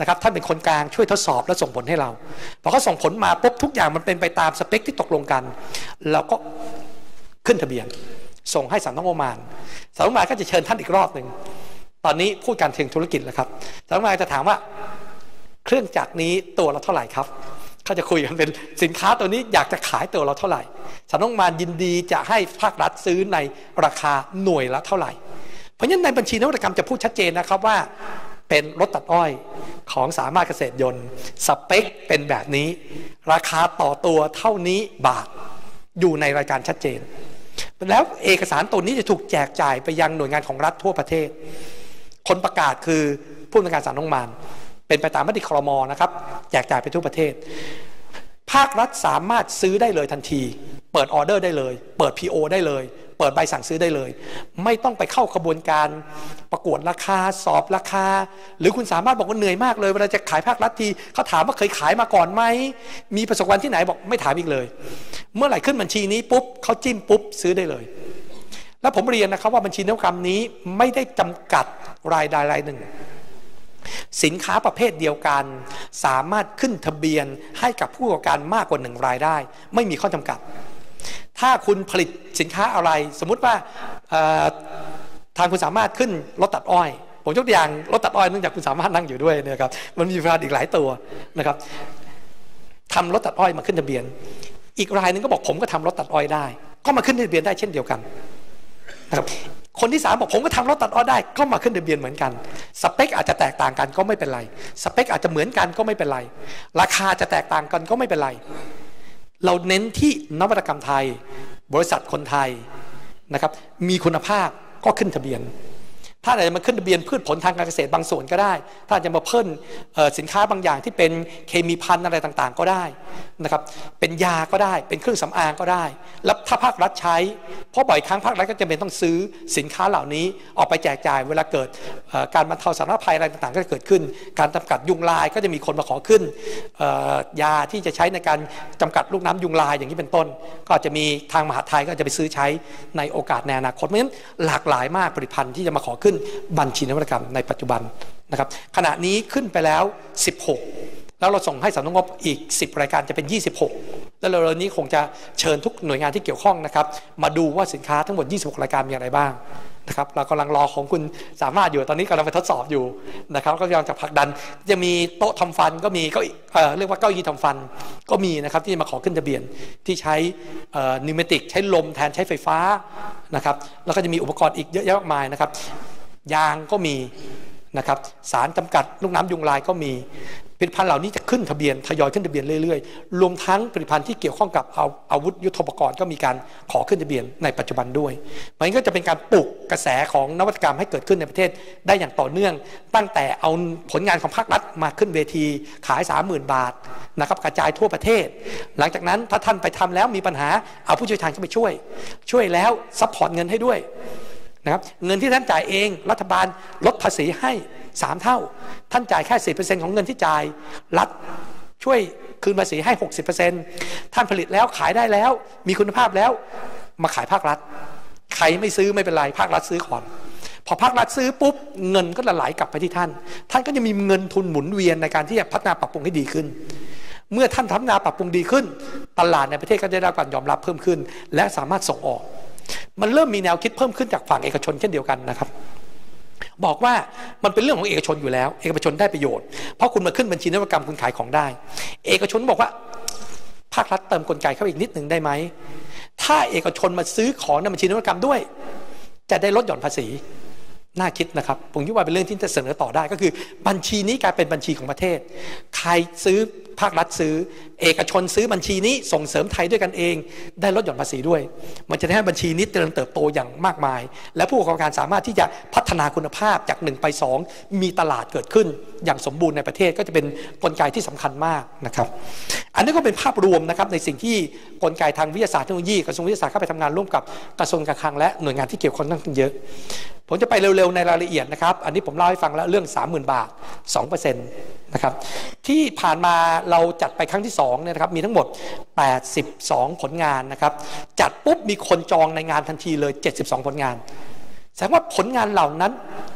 นะครับท่านเป็นคนกลางช่วยทดสอบและส่งผลให้เราพอเขาส่งผลมาปุ๊บทุกอย่างมันเป็นไปตามสเปคที่ตกลงกันเราก็ขึ้นทะเบียนส่งให้สำนักงบประมาณสำนักงบประมาณก็จะเชิญท่านอีกรอบหนึ่งตอนนี้พูดการถึงธุรกิจแล้วครับสำนักงบประมาณจะถามว่าเครื่องจักรนี้ตัวละเท่าไหร่ครับเขาจะคุยกันเป็นสินค้าตัวนี้อยากจะขายตัวละเท่าไหร่สำนักงบประมาณยินดีจะให้ภาครัฐซื้อในราคาหน่วยละเท่าไหร่เพราะฉะนั้นในบัญชีนวัตกรรมจะพูดชัดเจนนะครับว่าเป็นรถตัดอ้อยของสามารถเกษตรยนต์สเปคเป็นแบบนี้ราคาต่อตัวเท่านี้บาทอยู่ในรายการชัดเจนแล้วเอกสารตัวนี้จะถูกแจกจ่ายไปยังหน่วยงานของรัฐทั่วประเทศคนประกาศคือผู้อำนวยการสำนักงานเป็นไปตามมติครม.นะครับแจกจ่ายไปทั่วประเทศภาครัฐสามารถซื้อได้เลยทันทีเปิดออเดอร์ได้เลยเปิด PO ได้เลยเปิดใบสั่งซื้อได้เลยไม่ต้องไปเข้ากระบวนการประกวดราคาสอบราคาหรือคุณสามารถบอกว่าเหนื่อยมากเลยเวลาจะขายภาครัฐทีเขาถามว่าเคยขายมาก่อนไหมมีประสบการณ์ที่ไหนบอกไม่ถามอีกเลยเมื่อไหร่ขึ้นบัญชีนี้ปุ๊บเขาจิ้มปุ๊บซื้อได้เลยแล้วผมเรียนนะครับว่าบัญชีนวัตกรรมนี้ไม่ได้จำกัดรายใดรายหนึ่งสินค้าประเภทเดียวกันสามารถขึ้นทะเบียนให้กับผู้ประกอบการมากกว่า1รายได้ไม่มีข้อจำกัดถ้าคุณผลิตสินค้าอะไรสมมุติว่าทางคุณสามารถขึ้นรถตัดอ้อยผมยกตัวอย่างรถตัดอ้อยเนื่องจากคุณสามารถนั่งอยู่ด้วยนะครับมันมีผลิตภัณฑ์อีกหลายตัวนะครับทำรถตัดอ้อยมาขึ้นทะเบียนอีกรายนึงก็บอกผมก็ทำรถตัดอ้อยได้ก็มาขึ้นทะเบียนได้เช่นเดียวกันนะครับคนที่3บอกผมก็ทำรถตัดอ้อยได้ก็มาขึ้นทะเบียนเหมือนกันสเปคอาจจะแตกต่างกันก็ไม่เป็นไรสเปคอาจจะเหมือนกันก็ไม่เป็นไรราคาจะแตกต่างกันก็ไม่เป็นไรเราเน้นที่นวัตกรรมไทยบริษัทคนไทยนะครับมีคุณภาพก็ขึ้นทะเบียนถ้าอาจจะมาขึ้นทะเบียนพืชผลทางการเกษตรบางส่วนก็ได้ถ้าจะมาเพิ่มสินค้าบางอย่างที่เป็นเคมีภัณฑ์อะไรต่างๆก็ได้นะครับเป็นยาก็ได้เป็นเครื่องสำอางก็ได้แล้วถ้าภาครัฐใช้เพราะบ่อยครั้งภาครัฐก็จะเป็นต้องซื้อสินค้าเหล่านี้ออกไปแจกจ่ายเวลาเกิดการบรรเทาสาธารณภัยอะไรต่างๆก็จะเกิดขึ้นการจำกัดยุงลายก็จะมีคนมาขอขึ้นยาที่จะใช้ในการจำกัดลูกน้ำยุงลายอย่างนี้เป็นต้นก็จะมีทางมหาดไทยก็จะไปซื้อใช้ในโอกาสในอนาคตเพราะฉะนั้นหลากหลายมากผลิตภัณฑ์ที่จะมาขอขึ้นบัญชีนวัตกรรมในปัจจุบันนะครับขณะนี้ขึ้นไปแล้ว16แล้วเราส่งให้สำนักงบอีก10รายการจะเป็น26แล้วเร็วๆนี้คงจะเชิญทุกหน่วยงานที่เกี่ยวข้องนะครับมาดูว่าสินค้าทั้งหมด26รายการมีอะไรบ้างนะครับเรากำลังรอของคุณสามารถอยู่ตอนนี้กำลังไปทดสอบอยู่นะครับก็กำลังจะผลักดันจะมีโต๊ะทำฟันก็มีก็เรียกว่าเก้าอี้ทำฟันก็มีนะครับที่มาขอขึ้นทะเบียนที่ใช้นิวเมติกใช้ลมแทนใช้ไฟฟ้านะครับแล้วก็จะมีอุปกรณ์อีกเยอะแยะมากมายนะครับยางก็มีนะครับสารจำกัดลูกน้ำยุงลายก็มีผลิตภัณฑ์เหล่านี้จะขึ้นทะเบียนทยอยขึ้นทะเบียนเรื่อยๆรวมทั้งผลิตภัณฑ์ที่เกี่ยวข้องกับอาวุธยุทโธปกรณ์ก็มีการขอขึ้นทะเบียนในปัจจุบันด้วยมันก็จะเป็นการปลุกกระแสของนวัตกรรมให้เกิดขึ้นในประเทศได้อย่างต่อเนื่องตั้งแต่เอาผลงานของภาครัฐมาขึ้นเวทีขาย 30,000 บาทนะครับกระจายทั่วประเทศหลังจากนั้นถ้าท่านไปทำแล้วมีปัญหาเอาผู้เชี่ยวชาญเข้าไปช่วยแล้วซัพพอร์ตเงินให้ด้วยนะครับเงินที่ท่านจ่ายเองรัฐบาลลดภาษีให้3 เท่าท่านจ่ายแค่ 10% ของเงินที่จ่ายรัฐช่วยคืนภาษีให้ 60% ท่านผลิตแล้วขายได้แล้วมีคุณภาพแล้วมาขายภาครัฐใครไม่ซื้อไม่เป็นไรภาครัฐซื้อก่อนพอภาครัฐซื้อปุ๊บเงินก็ไหลกลับไปที่ท่านก็จะมีเงินทุนหมุนเวียนในการที่จะพัฒนาปรับปรุงให้ดีขึ้นเมื่อท่านพัฒนาปรับปรุงดีขึ้นตลาดในประเทศก็ได้รับการยอมรับเพิ่มขึ้นและสามารถส่งออกมันเริ่มมีแนวคิดเพิ่มขึ้นจากฝั่งเอกชนเช่นเดียวกันนะครับบอกว่ามันเป็นเรื่องของเอกชนอยู่แล้วเอกชนได้ประโยชน์เพราะคุณมาขึ้นบัญชีนวัตกรรมคุณขายของได้เอกชนบอกว่าภาครัฐเติมกลไกเข้าอีกนิดหนึ่งได้ไหมถ้าเอกชนมาซื้อของในบัญชีนวัตกรรมด้วยจะได้ลดหย่อนภาษีน่าคิดนะครับผมคิดว่าเป็นเรื่องที่จะเสนอต่อได้ก็คือบัญชีนี้กลายเป็นบัญชีของประเทศใครซื้อภาครัฐซื้อเอกชนซื้อบัญชีนี้ส่งเสริมไทยด้วยกันเองได้ลดหย่อนภาษีด้วยมันจะให้บัญชีนี้เจริญเติบโตอย่างมากมายและผู้ประกอบการสามารถที่จะพัฒนาคุณภาพจาก1ไป2มีตลาดเกิดขึ้นอย่างสมบูรณ์ในประเทศก็จะเป็นกลไกที่สำคัญมากนะครับอันนี้ก็เป็นภาพรวมนะครับในสิ่งที่กลไกทางวิทยาศาสตร์เทคโนโลยีกระทรวงวิทยาศาสตร์เข้าไปทำงานร่วมกับกระทรวงการคลังและหน่วยงานที่เกี่ยวข้องตั้งเยอะผมจะไปเร็วๆในรายละเอียดนะครับอันนี้ผมเล่าให้ฟังแล้วเรื่อง 30,000 บาท 2% นะครับที่ผ่านมาเราจัดไปครั้งที่2เนี่ยนะครับมีทั้งหมด82ผลงานนะครับจัดปุ๊บมีคนจองในงานทันทีเลย72ผลงานแสดงว่าผลงานเหล่านั้น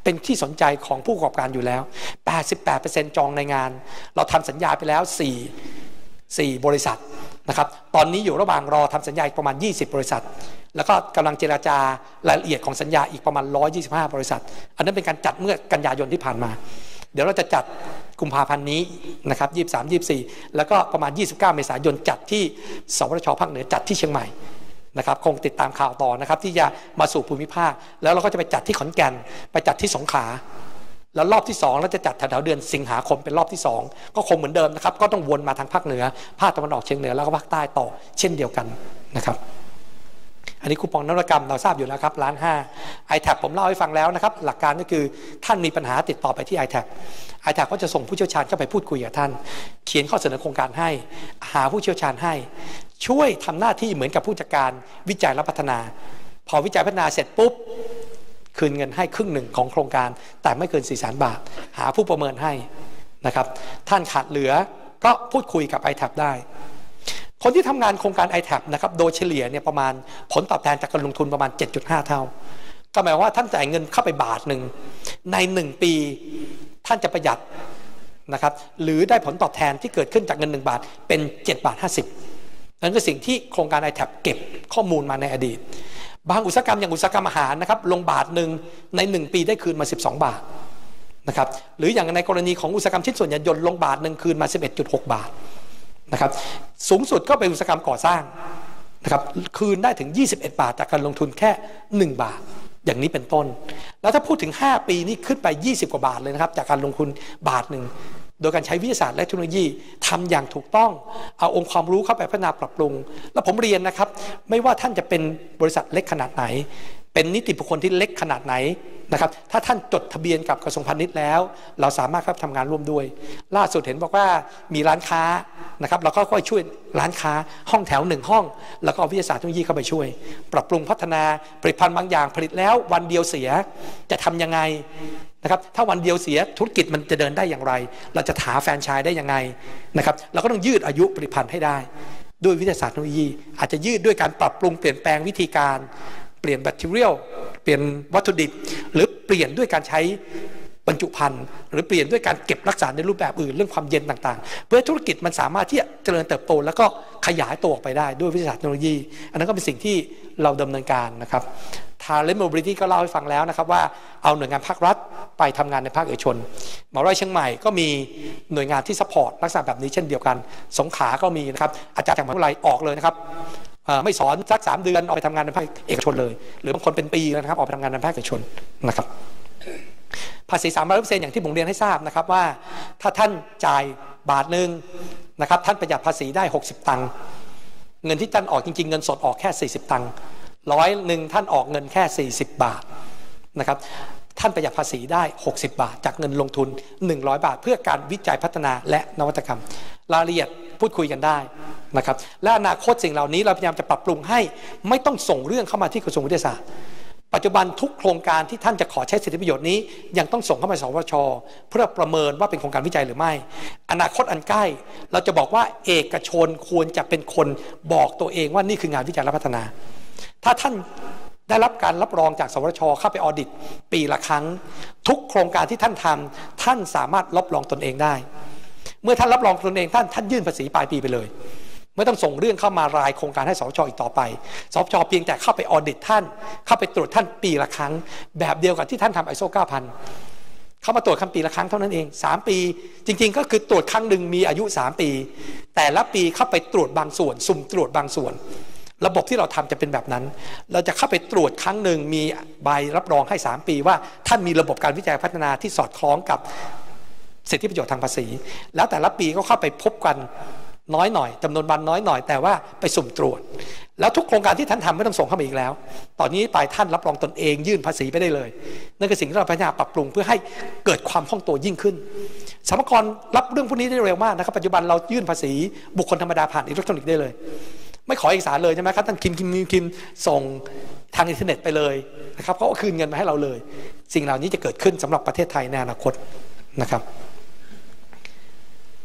เป็นที่สนใจของผู้ประกอบการอยู่แล้ว 88% จองในงานเราทำสัญญาไปแล้ว4บริษัทนะครับตอนนี้อยู่ระหว่างรอทำสัญญาอีกประมาณ20บริษัทแล้วก็กำลังเจรจารายละเอียดของสัญญาอีกประมาณ125บริษัทอันนั้นเป็นการจัดเมื่อกันยายนที่ผ่านมาเดี๋ยวเราจะจัดกุมภาพันธ์นี้นะครับ23-24แล้วก็ประมาณ29เมษายนจัดที่สวทช.ภาคเหนือจัดที่เชียงใหม่นะครับคงติดตามข่าวต่อนะครับที่จะมาสู่ภูมิภาคแล้วเราก็จะไปจัดที่ขอนแก่นไปจัดที่สงขลาแล้วรอบที่2เราจะจัดแถวๆเดือนสิงหาคมเป็นรอบที่2ก็คงเหมือนเดิมนะครับก็ต้องวนมาทางภาคเหนือภาคตะวันออกเฉียงเหนือแล้วก็ภาคใต้ต่อเช่นเดียวกันนะครับอันนี้คูปองนวัตกรรมเราทราบอยู่แล้วครับ1.5 iTab ผมเล่าให้ฟังแล้วนะครับหลักการก็คือท่านมีปัญหาติดต่อไปที่ iTab ก็จะส่งผู้เชี่ยวชาญเข้าไปพูดคุยกับท่านเขียนข้อเสนอโครงการให้หาผู้เชี่ยวชาญให้ช่วยทำหน้าที่เหมือนกับผู้จัดการวิจัยและพัฒนาพอวิจัยพัฒนาเสร็จปุ๊บคืนเงินให้ครึ่งหนึ่งของโครงการแต่ไม่เกิน400,000 บาทหาผู้ประเมินให้นะครับท่านขาดเหลือก็พูดคุยกับ iTab ได้คนที่ทำงานโครงการ iTab นะครับโดยเฉลี่ยเนี่ยประมาณผลตอบแทนจากการลงทุนประมาณ 7.5 เท่าก็หมายว่าท่านจ่ายเงินเข้าไปบาทหนึ่งใน1ปีท่านจะประหยัดนะครับหรือได้ผลตอบแทนที่เกิดขึ้นจากเงิน1 บาทเป็น7.50 บาทนั่นคือสิ่งที่โครงการ iTab เก็บข้อมูลมาในอดีตบางอุตสาหกรรมอย่างอุตสาหกรรมอาหารนะครับลงบาทหนึ่งใน1ปีได้คืนมา12 บาทนะครับหรืออย่างในกรณีของอุตสาหกรรมชิ้นส่วนยานยนต์ลงบาทหนึ่งคืนมา 11.6 บาทนะครับสูงสุดก็เป็นอุตสาหกรรมก่อสร้างนะครับคืนได้ถึง21 บาทจากการลงทุนแค่1 บาทอย่างนี้เป็นต้นแล้วถ้าพูดถึง5ปีนี่ขึ้นไป20 กว่าบาทเลยนะครับจากการลงทุนบาทหนึ่งโดยการใช้วิทยาศาสตร์และเทคโนโลยีทำอย่างถูกต้องเอาองค์ความรู้เข้าไปพัฒนาปรับปรุงแล้วผมเรียนนะครับไม่ว่าท่านจะเป็นบริษัทเล็กขนาดไหนเป็นนิติบุคคลที่เล็กขนาดไหนนะครับถ้าท่านจดทะเบียนกับกระทรวงพาณิชย์แล้วเราสามารถเข้าทำงานร่วมด้วยล่าสุดเห็นบอกว่ามีร้านค้านะครับเราก็ค่อยช่วยร้านค้าห้องแถว1 ห้องแล้วก็เอาวิทยาศาสตร์เทคโนโลยีเข้าไปช่วยปรับปรุงพัฒนาผลิตภัณฑ์บางอย่างผลิตแล้ววันเดียวเสียจะทำยังไงนะครับถ้าวันเดียวเสียธุรกิจมันจะเดินได้อย่างไรเราจะหาแฟรนไชส์ได้ยังไงนะครับเราก็ต้องยืดอายุผลิตภัณฑ์ให้ได้ด้วยวิทยาศาสตร์เทคโนโลยีอาจจะยืดด้วยการปรับปรุงเปลี่ยนแปลงวิธีการเปลี่ยนแบตเตอรี่เปลี่ยนวัตถุดิบหรือเปลี่ยนด้วยการใช้บรรจุภัณฑ์หรือเปลี่ยนด้วยการเก็บรักษาในรูปแบบอื่นเรื่องความเย็นต่างๆเพื่อธุรกิจมันสามารถที่จะเจริญเติบโตแล้วก็ขยายตัวออกไปได้ด้วยวิทยาศาสตร์เทคโนโลยีอันนั้นก็เป็นสิ่งที่เราดำเนินการนะครับTalent Mobility ก็เล่าให้ฟังแล้วนะครับว่าเอาหน่วยงานภาครัฐไปทำงานในภาคเอกชนมหาวิทยาลัยเชียงใหม่ก็มีหน่วยงานที่ซัพพอร์ตลักษณะแบบนี้เช่นเดียวกันสงขลาก็มีนะครับอาจารย์จากมหาวิทยาลัยออกเลยนะครับไม่สอนสัก3 เดือนออกไปทำงานในภาคเอกชนเลยหรือบางคนเป็นปีนะครับออกไปทำงานในภาคเอกชนนะครับภาษี 300% อย่างที่ผมเรียนให้ทราบนะครับว่าถ้าท่านจ่ายบาทหนึ่งนะครับท่านประหยัดภาษีได้60 ตังค์เงินที่ท่านออกจริงๆเงินสดออกแค่40 ตังค์100ท่านออกเงินแค่40 บาทนะครับท่านประหยัดภาษีได้60 บาทจากเงินลงทุน100 บาทเพื่อการวิจัยพัฒนาและนวัตกรรมรายละเอียดพูดคุยกันได้นะครับและอนาคตสิ่งเหล่านี้เราพยายามจะปรับปรุงให้ไม่ต้องส่งเรื่องเข้ามาที่กระทรวงวิทยาศาสตร์ปัจจุบันทุกโครงการที่ท่านจะขอใช้สิทธิประโยชน์นี้ยังต้องส่งเข้ามาสวช.เพื่อประเมินว่าเป็นโครงการวิจัยหรือไม่อนาคตอันใกล้เราจะบอกว่าเอกชนควรจะเป็นคนบอกตัวเองว่านี่คืองานวิจัยและพัฒนาถ้าท่านได้รับการรับรองจากสวทช.เข้าไปออดิตปีละครั้งทุกโครงการที่ท่านทำท่านสามารถรับรองตนเองได้เมื่อท่านรับรองตนเองท่านยื่นภาษีปลายปีไปเลยไม่ต้องส่งเรื่องเข้ามารายโครงการให้สวทช.อีกต่อไปสวทช.เพียงแต่เข้าไปออดิตท่านเข้าไปตรวจท่านปีละครั้งแบบเดียวกับที่ท่านทำ ISO 9000เข้ามาตรวจครั้งปีละครั้งเท่านั้นเอง3 ปีจริงๆก็คือตรวจครั้งหนึ่งมีอายุ3 ปีแต่ละปีเข้าไปตรวจบางส่วนสุ่มตรวจบางส่วนระบบที่เราทำจะเป็นแบบนั้นเราจะเข้าไปตรวจครั้งหนึ่งมีใบรับรองให้3 ปีว่าท่านมีระบบการวิจัยพัฒนาที่สอดคล้องกับสิทธิประโยชน์ทางภาษีแล้วแต่ละปีก็เข้าไปพบกันน้อยหน่อยจำนวนวันน้อยหน่อยแต่ว่าไปสุ่มตรวจแล้วทุกโครงการที่ท่านทำไม่ต้องส่งเข้ามาอีกแล้วตอนนี้ไปท่านรับรองตนเองยื่นภาษีไปได้เลยนั่นคือสิ่งที่เราพยายามปรับปรุงเพื่อให้เกิดความคล่องตัวยิ่งขึ้นสรรพากรรับเรื่องพวกนี้ได้เร็วมากนะครับปัจจุบันเรายื่นภาษีบุคคลธรรมดาผ่านอิเล็กทรอนิกส์ได้เลยไม่ขอเอกสารเลยใช่ไหมครับท่านคิมส่งทางอินเทอร์เน็ตไปเลยนะครับเขาก็คืนเงินมาให้เราเลยสิ่งเหล่านี้จะเกิดขึ้นสำหรับประเทศไทยในอนาคตนะครับ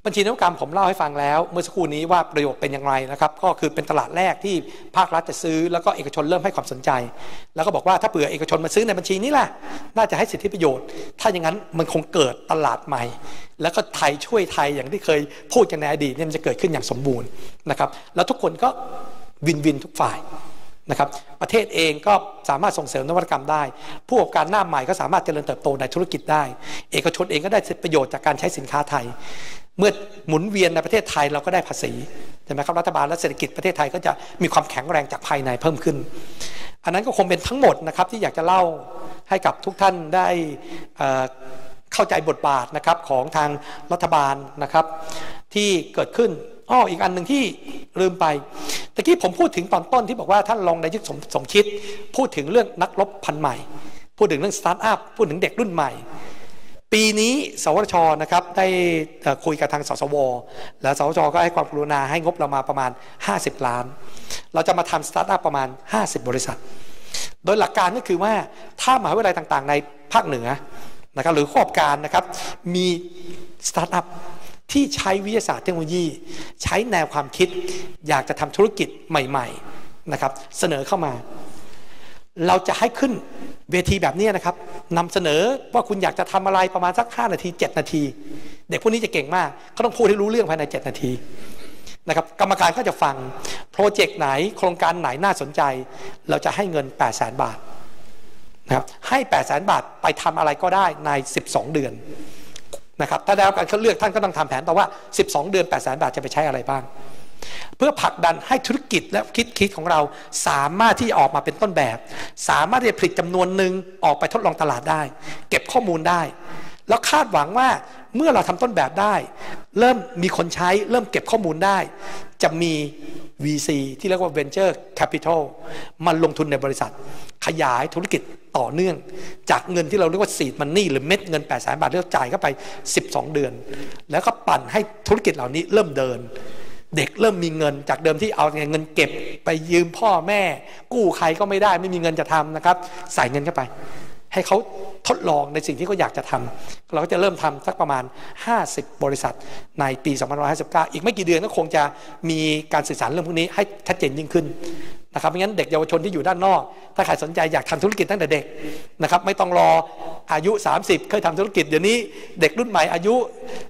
บัญชีนวัตกรรมผมเล่าให้ฟังแล้วเมื่อสักครู่นี้ว่าประโยชน์เป็นอย่างไรนะครับก็คือเป็นตลาดแรกที่ภาครัฐจะซื้อแล้วก็เอกชนเริ่มให้ความสนใจแล้วก็บอกว่าถ้าเผื่อเอกชนมาซื้อในบัญชีนี้แหละน่าจะให้สิทธิประโยชน์ถ้าอย่างนั้นมันคงเกิดตลาดใหม่แล้วก็ไทยช่วยไทยอย่างที่เคยพูดกันในอดีตเนี่ยมันจะเกิดขึ้นอย่างสมบูรณ์นะครับแล้วทุกคนก็วินวินทุกฝ่ายนะครับประเทศเองก็สามารถส่งเสริมนวัตกรรมได้ผู้ประกอบการหน้าใหม่ก็สามารถเจริญเติบโตในธุรกิจได้เอกชนเองก็ได้ประโยชน์จากการใช้สินค้าไทยเมื่อหมุนเวียนในประเทศไทยเราก็ได้ภาษีใช่ไหมครับรัฐบาลและเศรษฐกิจประเทศไทยก็จะมีความแข็งแรงจากภายในเพิ่มขึ้นอันนั้นก็คงเป็นทั้งหมดนะครับที่อยากจะเล่าให้กับทุกท่านได้เข้าใจบทบาทนะครับของทางรัฐบาลนะครับที่เกิดขึ้นอีกอันหนึ่งที่ลืมไปตะกี้ผมพูดถึงตอนต้นที่บอกว่าท่านรองนายกสมคิดพูดถึงเรื่องนักรบพันใหม่พูดถึงเรื่องสตาร์ทอัพพูดถึงเด็กรุ่นใหม่ปีนี้สวช.นะครับได้คุยกับทางสสว.แล้วสวช.ก็ให้ความกรุณาให้งบเรามาประมาณ50 ล้านเราจะมาทำสตาร์ทอัพประมาณ50 บริษัทโดยหลักการก็คือว่าถ้ามหาวิทยาลัยต่างๆในภาคเหนือนะครับหรือผู้ประกอบการนะครับมีสตาร์ทอัพที่ใช้วิทยาศาสตร์เทคโนโลยีใช้แนวความคิดอยากจะทำธุรกิจใหม่ๆนะครับเสนอเข้ามาเราจะให้ขึ้นเวทีแบบนี้นะครับนำเสนอว่าคุณอยากจะทำอะไรประมาณสัก5 นาที7 นาทีเด็กพวกนี้จะเก่งมากเขาต้องพูดให้รู้เรื่องภายใน7 นาทีนะครับกรรมการก็จะฟังโปรเจกต์ไหนโครงการไหนน่าสนใจเราจะให้เงิน 800,000 บาทนะครับให้ 800,000 บาทไปทำอะไรก็ได้ใน12 เดือนนะครับถ้าได้รับการคัดเลือกท่านก็ต้องทำแผนต่อว่า12 เดือน 800,000 บาทจะไปใช้อะไรบ้างเพื่อผลักดันให้ธุรกิจและคิดของเราสามารถที่ออกมาเป็นต้นแบบสามารถที่จะผลิตจำนวนหนึ่งออกไปทดลองตลาดได้เก็บข้อมูลได้แล้วคาดหวังว่าเมื่อเราทำต้นแบบได้เริ่มมีคนใช้เริ่มเก็บข้อมูลได้จะมี VC ที่เรียกว่า Venture Capital มาลงทุนในบริษัทขยายธุรกิจต่อเนื่องจากเงินที่เราเรียกว่า Seed Money หรือเม็ดเงิน 800,000 บาทที่เราจ่ายเข้าไป12 เดือนแล้วก็ปั่นให้ธุรกิจเหล่านี้เริ่มเดินเด็กเริ่มมีเงินจากเดิมที่เอาเงินเก็บไปยืมพ่อแม่กู้ใครก็ไม่ได้ไม่มีเงินจะทำนะครับใส่เงินเข้าไปให้เขาทดลองในสิ่งที่เขาอยากจะทำเราก็จะเริ่มทำสักประมาณ50 บริษัทในปี2559อีกไม่กี่เดือนก็คงจะมีการสื่อสารเรื่องพวกนี้ให้ชัดเจนยิ่งขึ้นนะครับเพราะงั้นเด็กเยาวชนที่อยู่ด้านนอกถ้าใครสนใจอยากทำธุรกิจตั้งแต่เด็กนะครับไม่ต้องรออายุ30เคยทำธุรกิจเดี๋ยวนี้เด็กรุ่นใหม่อายุ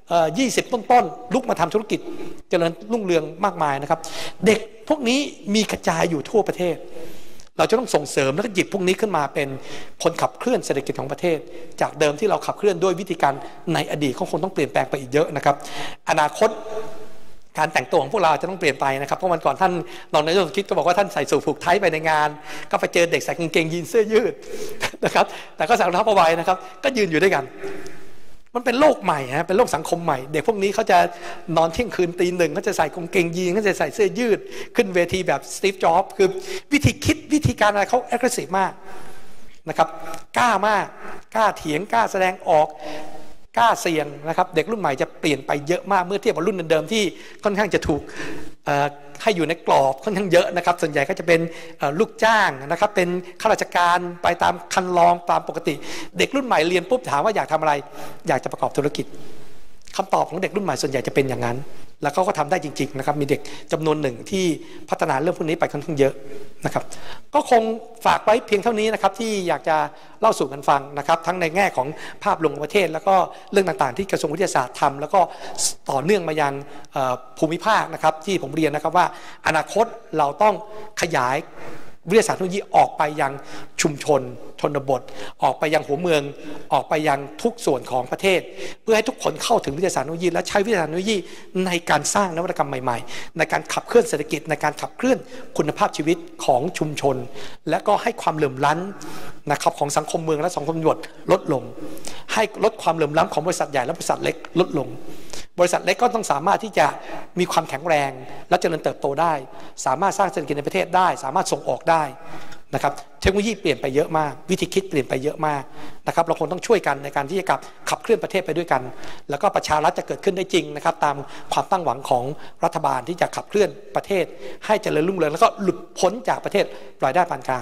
20 ต้นๆลุกมาทำธุรกิจเจริญรุ่งเรืองมากมายนะครับเด็กพวกนี้มีกระจายอยู่ทั่วประเทศเราจะต้องส่งเสริมแล้วก็หยิบพวกนี้ขึ้นมาเป็นคนขับเคลื่อนเศรษฐกิจของประเทศจากเดิมที่เราขับเคลื่อนด้วยวิธีการในอดีตก็คงต้องเปลี่ยนแปลงไปอีกเยอะนะครับอนาคตการแต่งตัวของพวกเราจะต้องเปลี่ยนไปนะครับเพราะวันก่อนท่านรองนายกคิดก็บอกว่าท่านใส่สูทผูกไทไปในงานก็ไปเจอเด็กใส่กางเกงยีนเสื้อยืดนะครับแต่ก็ใส่รองเท้าผ้าใบนะครับก็ยืนอยู่ด้วยกันมันเป็นโลกใหม่ฮะเป็นโลกสังคมใหม่เด็กพวกนี้เขาจะนอนเที่ยงคืนตี 1เขาจะใส่กางเกงยีนเขาจะใส่เสื้อยืดขึ้นเวทีแบบสตีฟ จ็อบส์คือวิธีคิดวิธีการอะไรเขาแอคทีฟมากนะครับกล้ามากกล้าเถียงกล้าแสดงออกกล้าเสี่ยงนะครับเด็กรุ่นใหม่จะเปลี่ยนไปเยอะมากเมื่อเทียบกับรุ่นเดิมๆที่ค่อนข้างจะถูกให้อยู่ในกรอบค่อนข้างเยอะนะครับส่วนใหญ่ก็จะเป็นลูกจ้างนะครับเป็นข้าราชการไปตามคันลองตามปกติเด็กรุ่นใหม่เรียนปุ๊บถามว่าอยากทำอะไรอยากจะประกอบธุรกิจคำตอบของเด็กรุ่นใหม่ส่วนใหญ่จะเป็นอย่างนั้นแล้วเขาก็ทำได้จริงๆนะครับมีเด็กจำนวนหนึ่งที่พัฒนาเรื่องพวกนี้ไปค่อนข้างเยอะนะครับก็คงฝากไว้เพียงเท่านี้นะครับที่อยากจะเล่าสู่กันฟังนะครับทั้งในแง่ของภาพรวมของประเทศแล้วก็เรื่องต่างๆที่กระทรวงวิทยาศาสตร์ทำแล้วก็ต่อเนื่องมายังภูมิภาคนะครับที่ผมเรียนนะครับว่าอนาคตเราต้องขยายวิทยาศาสตร์เทคโนโลยีออกไปยังชุมชนชนบทออกไปยังหัวเมืองออกไปยังทุกส่วนของประเทศเพื่อให้ทุกคนเข้าถึงวิทยาศาสตร์เทคโนโลยีและใช้วิทยาศาสตร์เทคโนโลยีในการสร้างนวัตกรรมใหม่ๆในการขับเคลื่อนเศรษฐกิจในการขับเคลื่อนคุณภาพชีวิตของชุมชนและก็ให้ความเหลื่อมล้ำนะครับของสังคมเมืองและสังคมชนบทลดลงให้ลดความเหลื่อมล้ำของบริษัทใหญ่และบริษัทเล็กลดลงบริษัทเล็กก็ต้องสามารถที่จะมีความแข็งแรงและเจริญเติบโตได้สามารถสร้างเศรษฐกิจในประเทศได้สามารถส่งออกได้นะครับเทคโนโลยีเปลี่ยนไปเยอะมากวิธีคิดเปลี่ยนไปเยอะมากนะครับเราคงต้องช่วยกันในการที่จะขับเคลื่อนประเทศไปด้วยกันแล้วก็ประชารัฐจะเกิดขึ้นได้จริงนะครับตามความตั้งหวังของรัฐบาลที่จะขับเคลื่อนประเทศให้เจริญรุ่งเรืองแล้วก็หลุดพ้นจากประเทศรายได้ปานกลาง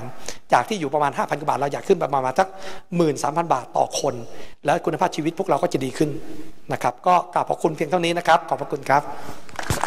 จากที่อยู่ประมาณ 5,000 กว่าบาทเราอยากขึ้นประมาณสัก 13,000 บาทต่อคนและคุณภาพชีวิตพวกเราก็จะดีขึ้นนะครับก็กราบขอบคุณเพียงเท่านี้นะครับขอบพระคุณครับ